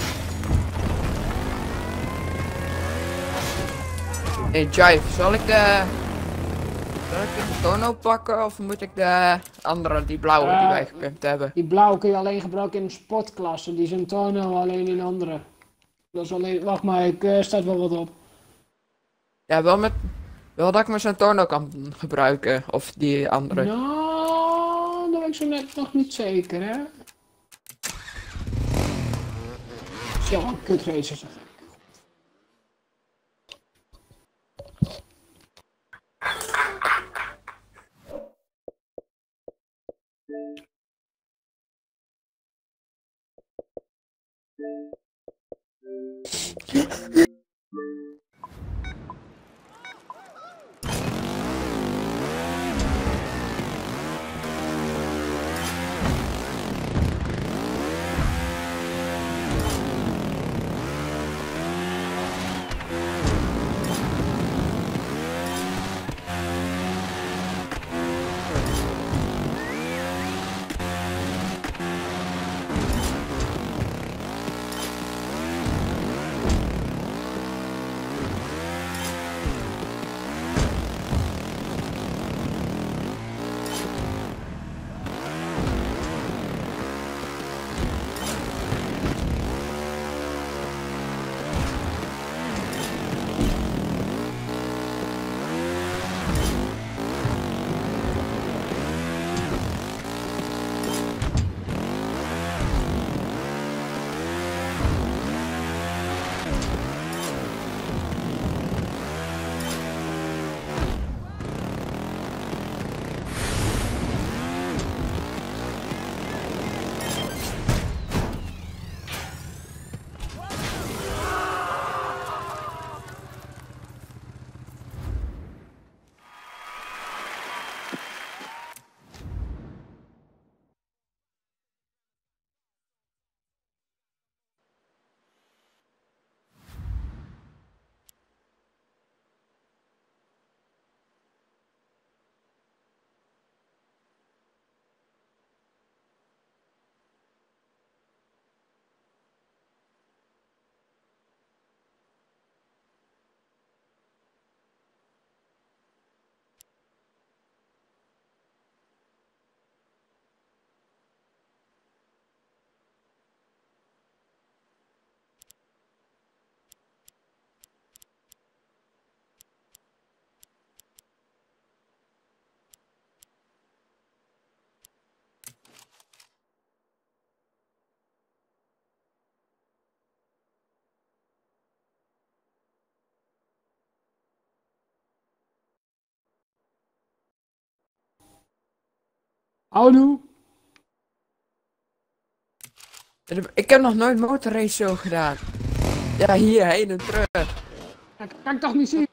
hey, Jive, zal ik de... Zal ik de tono pakken of moet ik de andere, die blauwe die Eh, wij gepimpt hebben? Die blauwe kun je alleen gebruiken in een sportklasse. Die zijn tono alleen in andere. Dat is alleen... Wacht maar, ik uh, staat wel wat op. Ja, wel met... Wel dat ik mijn zo'n tono kan gebruiken, of die andere. Nou, dat weet ik zo net nog niet zeker, hè? Ja, een kutracer zeg. Houdoe. Ik heb nog nooit motorrace zo gedaan. Ja, hier, heen en terug. Dat kan ik toch niet zien?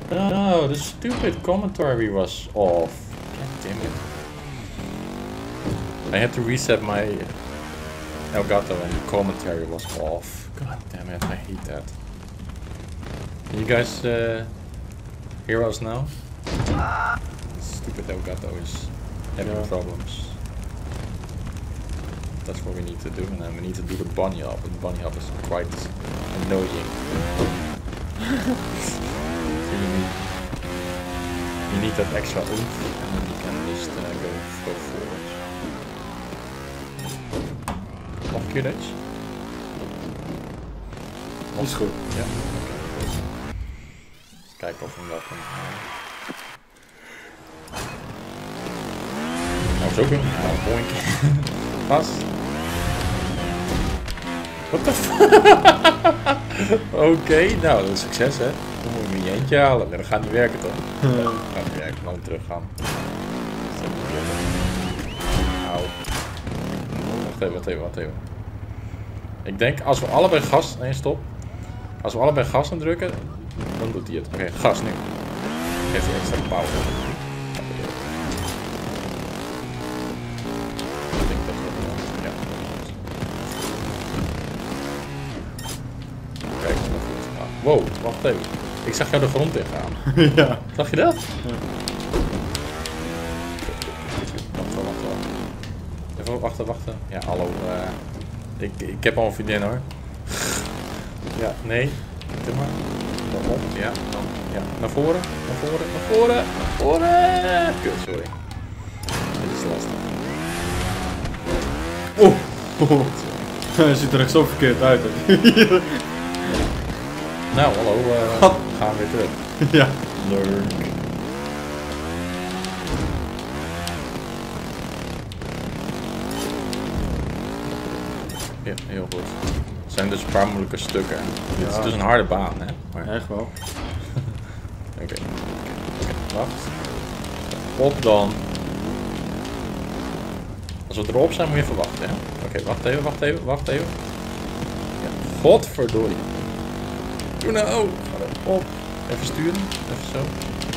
Oh, the stupid commentary was off. God damn it. I had to reset my Elgato and the commentary was off. God damn it, I hate that. Can you guys uh, hear us now? Stupid Elgato is having Yeah. problems. That's what we need to do, and then we need to do the bunny hop, and the bunny hop is quite annoying. So you, need, you need that extra oomph, and then you can just uh, go, go forward. Nog een keer deze? Is goed. Ja, oké. Okay. Eens kijken of we hem wel kunnen halen. Nou, zo kunnen we nou, boink. Pas. What the fuck? Oké, okay, nou, dat is succes hè. Dan moet je hem in je eentje halen. Dat gaat niet werken toch? Dat gaat niet werken, dan terug gaan. Auw. Wacht even, wacht even, wacht even. Ik denk als we allebei gas... Nee, stop. Als we allebei gas aan drukken, dan doet hij het. Oké, okay, gas nu. Geeft hij extra power. Ik denk dat we... Ja. Kijk, dat goed. Ah, wow, wacht even. Ik zag jou de grond in gaan. Ja. Zag je dat? Ja. Wacht, wacht, wacht. Even wachten, wachten. Ja, hallo. Uh, ik, ik heb al een vriendin hoor. Ja, nee. Doe maar. Dan op. Ja, dan. Ja, naar voren. Naar voren. Naar voren. Naar voren. Kut, sorry. Dit is lastig. Oh. Oh. Hij ziet er echt zo verkeerd uit. Hè. Nou, hallo. Uh, gaan we weer terug. Ja. Leuk. Ja, heel goed. Het zijn dus een paar moeilijke stukken. Dit is Ja. dus een harde baan, hè? Maar... Echt wel. Oké, okay. okay. Wacht. Op dan. Als we erop zijn, moet je even wachten, hè? Oké, okay, wacht even, wacht even, wacht even. Ja, godverdorie. Doe nou, oh, ga erop. Even sturen, even zo.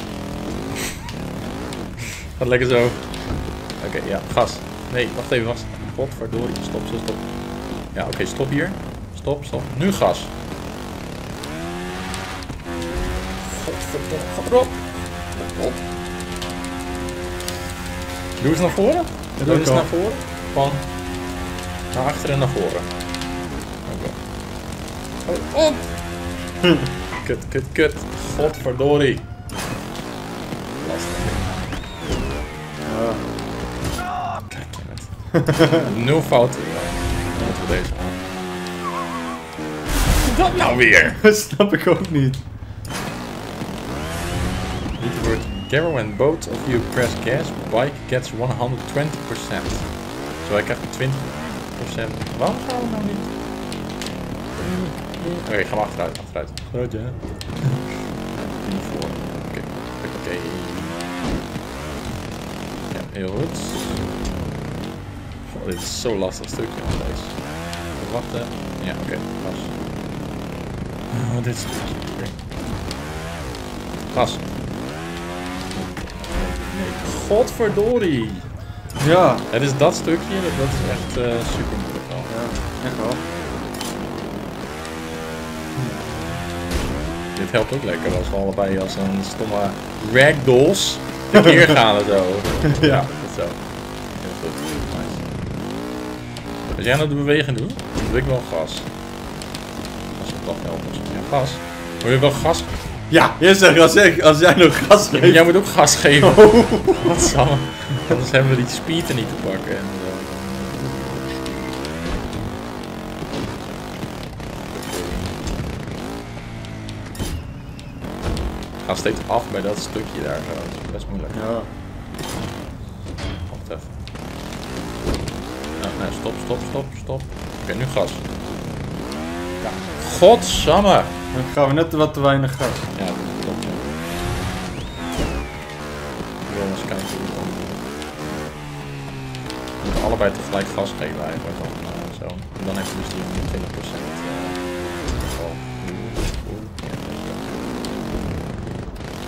Gaat lekker zo. Oké, okay, ja, gas. Nee, wacht even, wacht. Godverdorie, stop, stop, stop. Ja, oké, okay, stop hier. Stop, stop. Nu gas. Godverdomme, ga erop. Op. Doe eens naar voren. Ja, Doe eens al. naar voren. Van naar achteren en naar voren. Oké. Okay. Oh, op. Kut, kut, kut. Godverdorie. Lastig. Ja. Kijk het. Nul fouten. Moeten we deze aan. Dat nou weer? Dat snap ik ook niet. Niet het woord Gary, when both of you press gas, bike gets honderdtwintig procent. Zo, ik krijg twintig procent. Waarom gaan we nou niet? Oké, okay, ga maar achteruit, achteruit. Achteruit, ja. Niet voor. Oké, oké. Ja, heel goed. Oh, dit is zo lastig stukje aan deze. Wachten. Ja, oké, okay, gas. Oh, dit stukje. Gas. Nee, godverdorie. Ja. Het is dat stukje, dat, dat is echt uh, super moeilijk al. Ja, echt wel. Dit helpt ook lekker als we allebei als een stomme ragdolls tekeer gaan en zo. Ja, dat zo. Heel goed. Nice. Als jij nou de beweging doet, dan doe ik wel gas. Als het toch helpt. Ja, gas. Moet je wel gas. Ja, jij zegt als, ik, als jij nog gas geeft. Jij moet ook gas geven. Oh. Wat zal. Anders hebben we die speed er niet te pakken. En zo. Ga steeds af bij dat stukje daar zo. Dat is best moeilijk. Ja. Wacht even. Nou, nee, stop, stop, stop, stop. Oké, okay, nu gas. Ja. Godsamme! Dan gaan we net wat te weinig gas. Ja, dat klopt. Ja. Ik wil eens kijken hoe het komt. We moeten allebei tegelijk gas geven eigenlijk. Dan, uh, zo. En dan heb je dus die twintig procent. Uh, oh.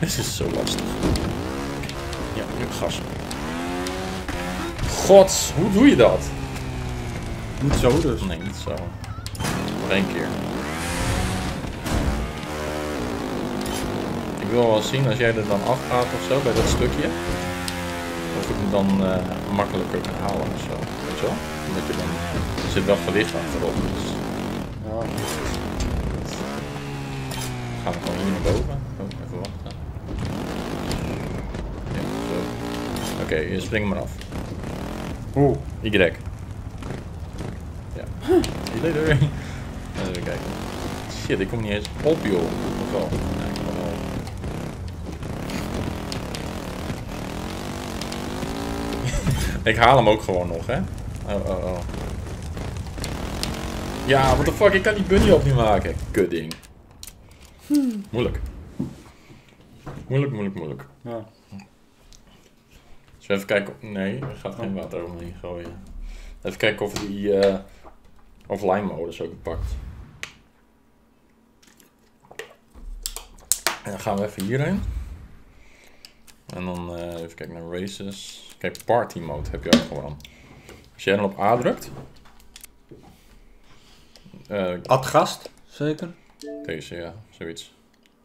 Dit is zo lastig. Ja, nu gas. God, hoe doe je dat? Niet zo dus. Nee, niet zo. Nog één keer. Ik wil wel zien als jij er dan afgaat of zo bij dat stukje. Of ik hem dan uh, makkelijker kan halen of zo. Weet je wel? Omdat je dan. Er zit wel gewicht achterop. Dus. Ja. Gaan we gewoon hier naar boven. Oh, even wachten. Ja, zo. Oké, okay, je springt maar af. Oeh. Y. Ja. Later. Even kijken. Shit, ik kom niet eens op joh. Of wel? Ja, ik kom wel op. Ik haal hem ook gewoon nog, hè? Oh, oh, oh. Ja, what the fuck, ik kan die bunny op niet maken. Kut ding. Hmm. Moeilijk. Moeilijk, moeilijk, moeilijk. Ja. Dus even kijken. Nee, er gaat geen water over me heen gooien. Even kijken of die uh, offline modus ook pakt. En dan gaan we even hierheen. En dan uh, even kijken naar races. Kijk, party mode heb je ook gewoon. Als jij dan op A drukt. Uh, Ad gast, zeker? Deze, ja, zoiets.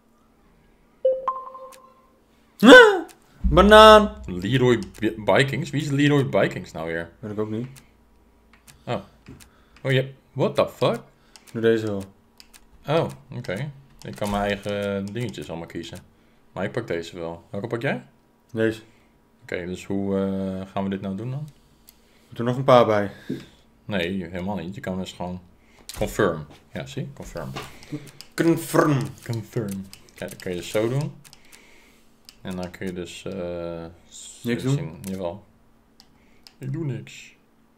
Ah, banaan! Leroy Vikings? Wie is Leroy Vikings nou weer? Weet ik ook niet. Oh. Oh ja, what the fuck? Doe deze wel. Oh, oké. Okay. Ik kan mijn eigen dingetjes allemaal kiezen. Maar ik pak deze wel. Welke pak jij? Deze. Oké, okay, dus hoe uh, gaan we dit nou doen dan? Doe er nog een paar bij. Nee, helemaal niet. Je kan dus gewoon... Confirm. Ja, zie? Confirm. Confirm. Confirm. Kijk, dan kun je dus zo doen. En dan kun je dus... Uh, niks zien. doen? Jawel. Ik doe niks.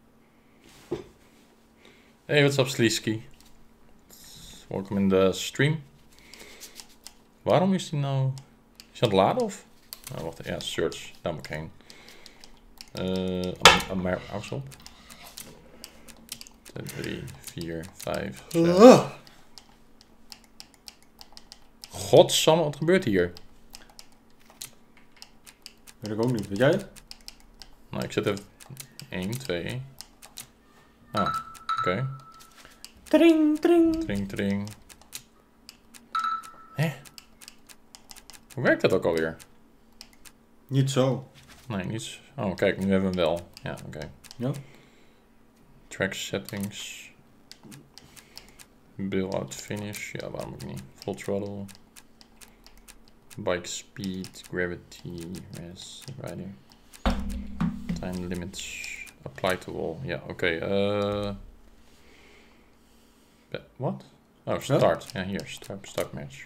Hey, what's up, Sleesky? Welkom in de stream. Waarom is die nou... Is hij aan het laden of? Nou, wacht, ja, search. Daar moet ik heen. Uh, maar aus op. drie, vier, vijf, zes. Godsamme, wat gebeurt hier? Weet ik ook niet. Weet jij het? Nou, ik zet even... één, twee. Ah, oké. Okay. Tring, tring. Tring, tring. Hé? Hoe werkt dat ook alweer? Niet zo. Nee, niets. Oh, kijk, nu hebben we hem wel. Ja, oké. Okay. Ja. Track settings. Bill out finish. Ja, waarom ook niet? Full throttle. Bike speed, gravity, yes, rider. Time limits. Apply to all. Ja, oké. Okay, uh... Wat? Oh, start. Ja, hier. Start, start match.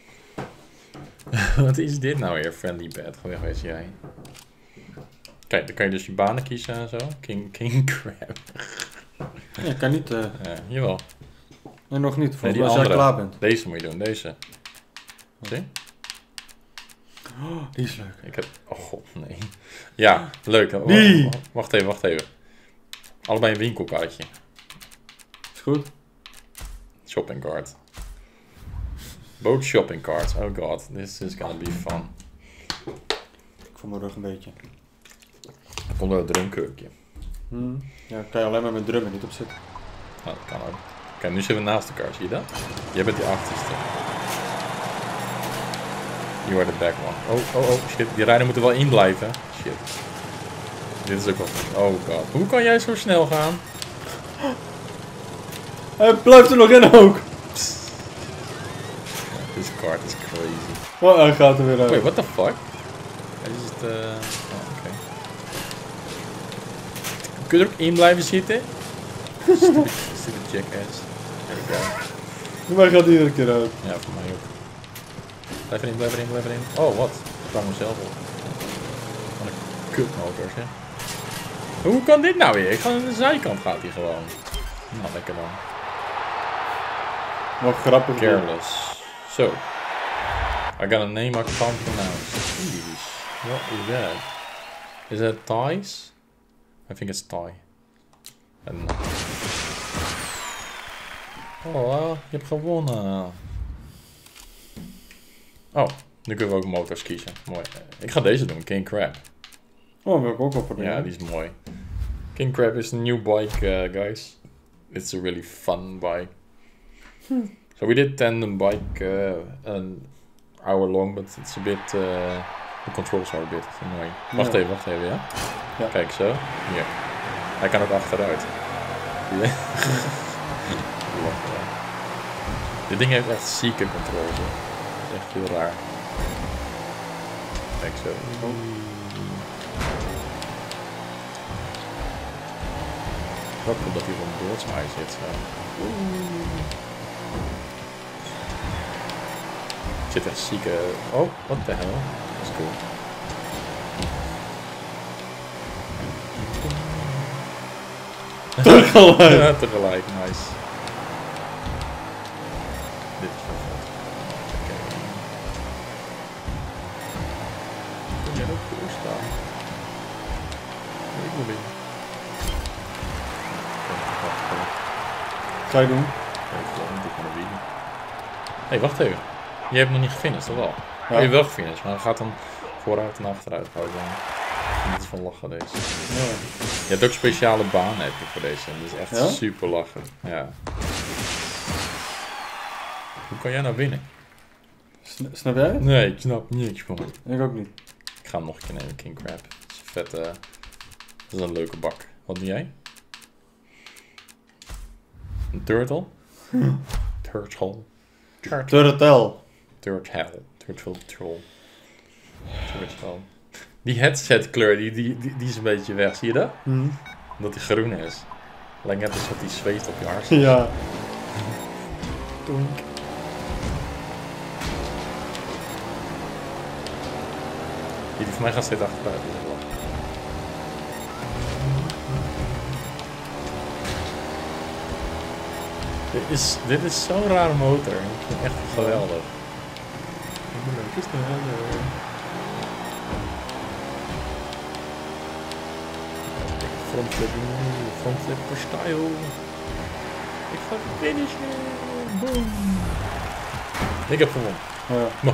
Wat is dit nou weer? Friendly bad. Gewoon weet jij. Kijk, dan kan je dus je banen kiezen en zo. King, King Crab. Ja, kan niet. Uh... Ja, jawel. Nee, nog niet. Volgens nee, mij als jij klaar bent. Deze moet je doen, deze. Zie? Oh, die is leuk. Ik heb... Oh god, nee. Ja, leuk. Wacht, wacht even, wacht even. Allebei een winkelkaartje. Is goed. Shopping cart. Both shopping carts. Oh god, this is gonna be fun. Ik voel mijn rug een beetje. Er komt wel een drumkurkje. Hmm. Ja, kan je alleen maar met drummen niet op zitten. Nou, dat kan ook. Kijk, nu zitten we naast elkaar, zie je dat? Jij bent die achterste. You are the back one. Oh, oh, oh, shit. Die rijden moeten wel in blijven. Shit. Dit is ook wel... Oh god. Hoe kan jij zo snel gaan? Hij blijft er nog in ook. This card is crazy. Oh, hij gaat er weer uit. Wait, what the fuck? Is het, uh... oh, oké. Okay. Kun je er ook in blijven zitten? Stupid, stupid jackass. There we go. Voor mij gaat hij iedere keer uit. Ja, voor mij ook. Blijf erin, blijf erin, blijf erin. Oh, wat? Ik kwam mezelf op. Wat een kutmotor, zeg. Hoe kan dit nou weer? Ik ga aan de zijkant gaat hij gewoon. Nou, lekker dan. Nog grappig. Careless. So. I got a name I can't pronounce. Jeez. What is that? Is that Thais? I think it's Thai. I don't know. Oh, uh, je hebt gewonnen. Oh, Nu kunnen we ook motors kiezen. Mooi. Ik ga deze doen, King Crab. Oh, wil ik ook wel proberen. Ja, die is mooi. King Crab is a new bike, uh, guys. It's a really fun bike. Hmm. So we did tandem bike uh, an hour long, but it's a bit... Uh, the controls are a bit annoying. Wacht Ja. even, wacht even, ja? Ja. Kijk, zo. Hier. Hij kan ook achteruit. Zie je? Dit ding heeft echt zieke controls. Hè. Dat is echt heel raar. Kijk zo. Grappig dat hij op een boordsmaai zit. Zo. Zit echt zieke... Oh, wat de hel. Dat is cool. Tegelijk. Ja, tegelijk, nice. Dit is wel vet. Oké. Kun jij ook voor staan? Nee, ik wil niet. Ga je doen? Hé, hey, wacht even. Je hebt nog niet gefinished, of wel? Ja. Je hebt wel gefinished, maar hij gaat dan vooruit en achteruit houden. Dit is van lachen deze. Ja. Je hebt ook speciale banen heb je voor deze. En dat is echt Ja? super lachen. Ja. Hoe kan jij nou winnen? Sn- Snap jij het? Nee, ik snap niks van. Ik ook niet. Ik ga hem nog een keer nemen, King Crab. Dat is een vette... Dat is een leuke bak. Wat doe jij? Een turtle? Turtle. Turtle. Turtle. Turtle. Turtle troll. Turtle. Die headset kleur, die, die, die, die is een beetje weg. Zie je dat? Hm. Omdat die groen is. Lijkt net alsof die zweet op je hart. Ja. Doink. Die van mij gaat steeds achteruit. Dus wel. Dit is, dit is zo'n rare motor. Ik vind het echt geweldig. Ik ben leuk, is de helle. Frontflip, frontflip per style. Ik ga finishen. Boom. Ik heb gewonnen. Ja.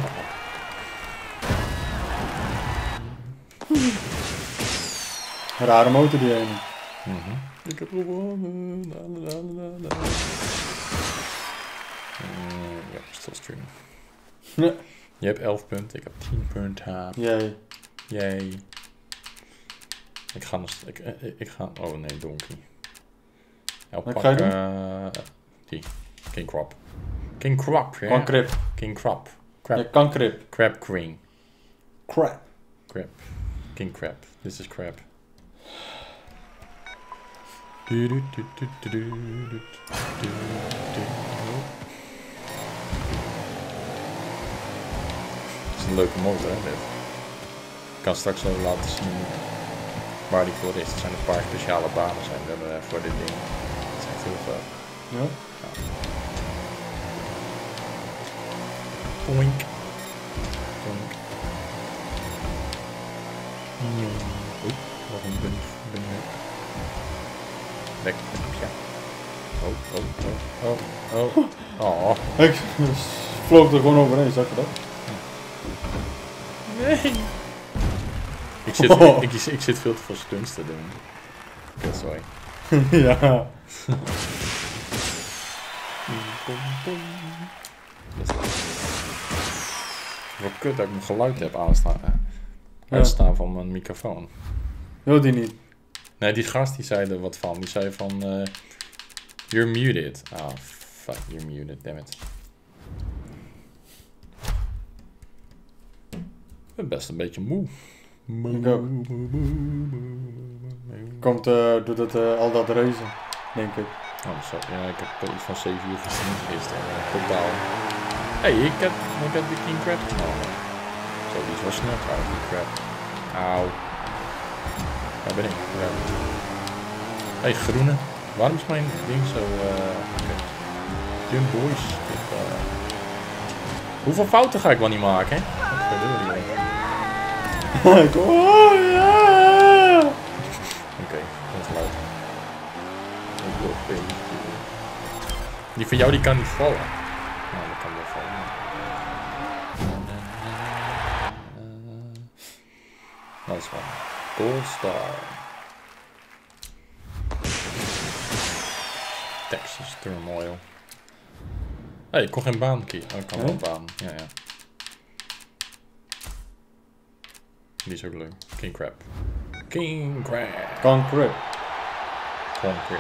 Rare motor die ene. Mm-hmm. Ik heb gewonnen. La, la, la, la, la. Uh, ja, still streaming. Ja. Je hebt elf punten, ik heb tien punten. Jij. Yay. Ik ga nog... Ik, ik, ik ga... Oh nee, Donkey. Ja, Wat pak, ga je doen? uh, die. King Crab. King Crab, ja. Kan krip. King Crab. Crab. Ja, kan krip. Crab Queen. Crap. Crab. King Crab. This is crab. Du- du- du- du- du- du- du- du- du. Het is een leuke motor, hè, dit. Ik kan straks wel laten zien waar die voor is. Er zijn een paar speciale banen zijn er, uh, voor dit ding. Dat is echt heel vet. Ja. Poink. Poink. Oei, waarom ben ik... Ben ik... Lek, ja. Oh, oh, oh, oh, oh. Ik vloog er gewoon overheen, zag je dat? Nee. Ik zit, ik, ik, ik zit veel te veel stunts te doen. Kut, sorry. Ja. Wat kut dat ik mijn geluid heb aanstaan. eh, Ja. Uitstaan van mijn microfoon. Wil die niet? Nee, die gast die zei er wat van. Die zei van... Uh, you're muted. Ah, fuck, you're muted, damn it. Ik ben best een beetje moe. Moe, Ik ook. moe, moe, moe, moe, moe. Komt uh, door dat, uh, al dat reuzen, denk ik. Oh, zo. Ja, ik heb iets van zeven uur gestreamd gisteren. Uh, totaal. Hé, hey, ik heb, ik heb de King Crab genomen. Zo, die is wel snel trouwens, die crab. Auw. Waar ben ik? Ja. Hé, hey, groene. Waarom is mijn ding zo... Uh, okay. Jump Boys. Dit, uh... Hoeveel fouten ga ik wel niet maken, hè? Wat verdorie, joh. Ik- oh ja! Oké, dat is leuk. Die van jou die kan niet vallen. Nou, dat kan wel vallen. Dat is wel. Gold Star. Texas Turmoil. Hé, hey, ik kon geen baan kiezen. Oh, ik kan wel een baan. Ja, ja. Die is ook leuk. King Crab. King Crab. Concrete. Concrete.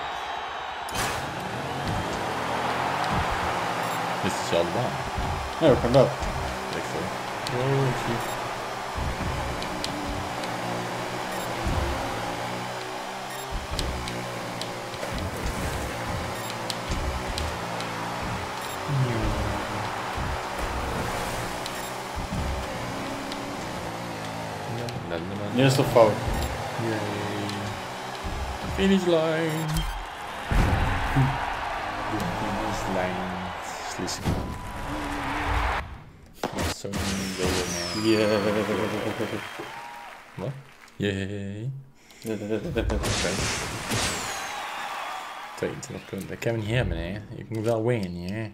Dit is dezelfde baan. Ja, hoe kan dat? Weet ik veel. Oh, ik zie. Eerste fout. Yay. Finish line. De finish line. Slissing. Wat zo'n wilde man. Yeah. Wat? Yay. Oké. tweeëntwintig punten. Ik heb hem niet hebben, hè. Ik moet wel winnen, hè.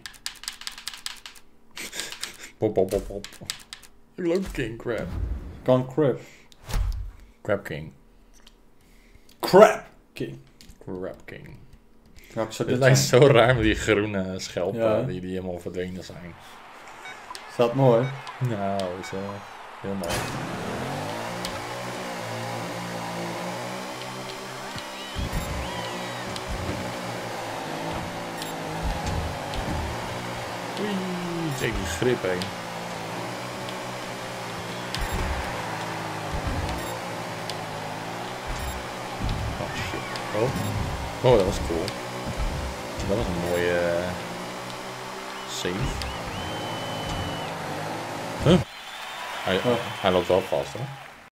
Pop, pop, pop, pop. Ik loop King Crab. Concrete. Crab King. Crap King. Crab King. Ja, ik zou Het dit lijkt zijn. zo raar met die groene schelpen Ja. die, die helemaal verdwenen zijn. Staat mooi. Nou, is uh, heel mooi. Oei, check die grip heen. Oh shit. Oh. Oh, dat was cool. Dat was een mooie uh, save. Huh? Hij, Oh. hij loopt wel vast, hoor.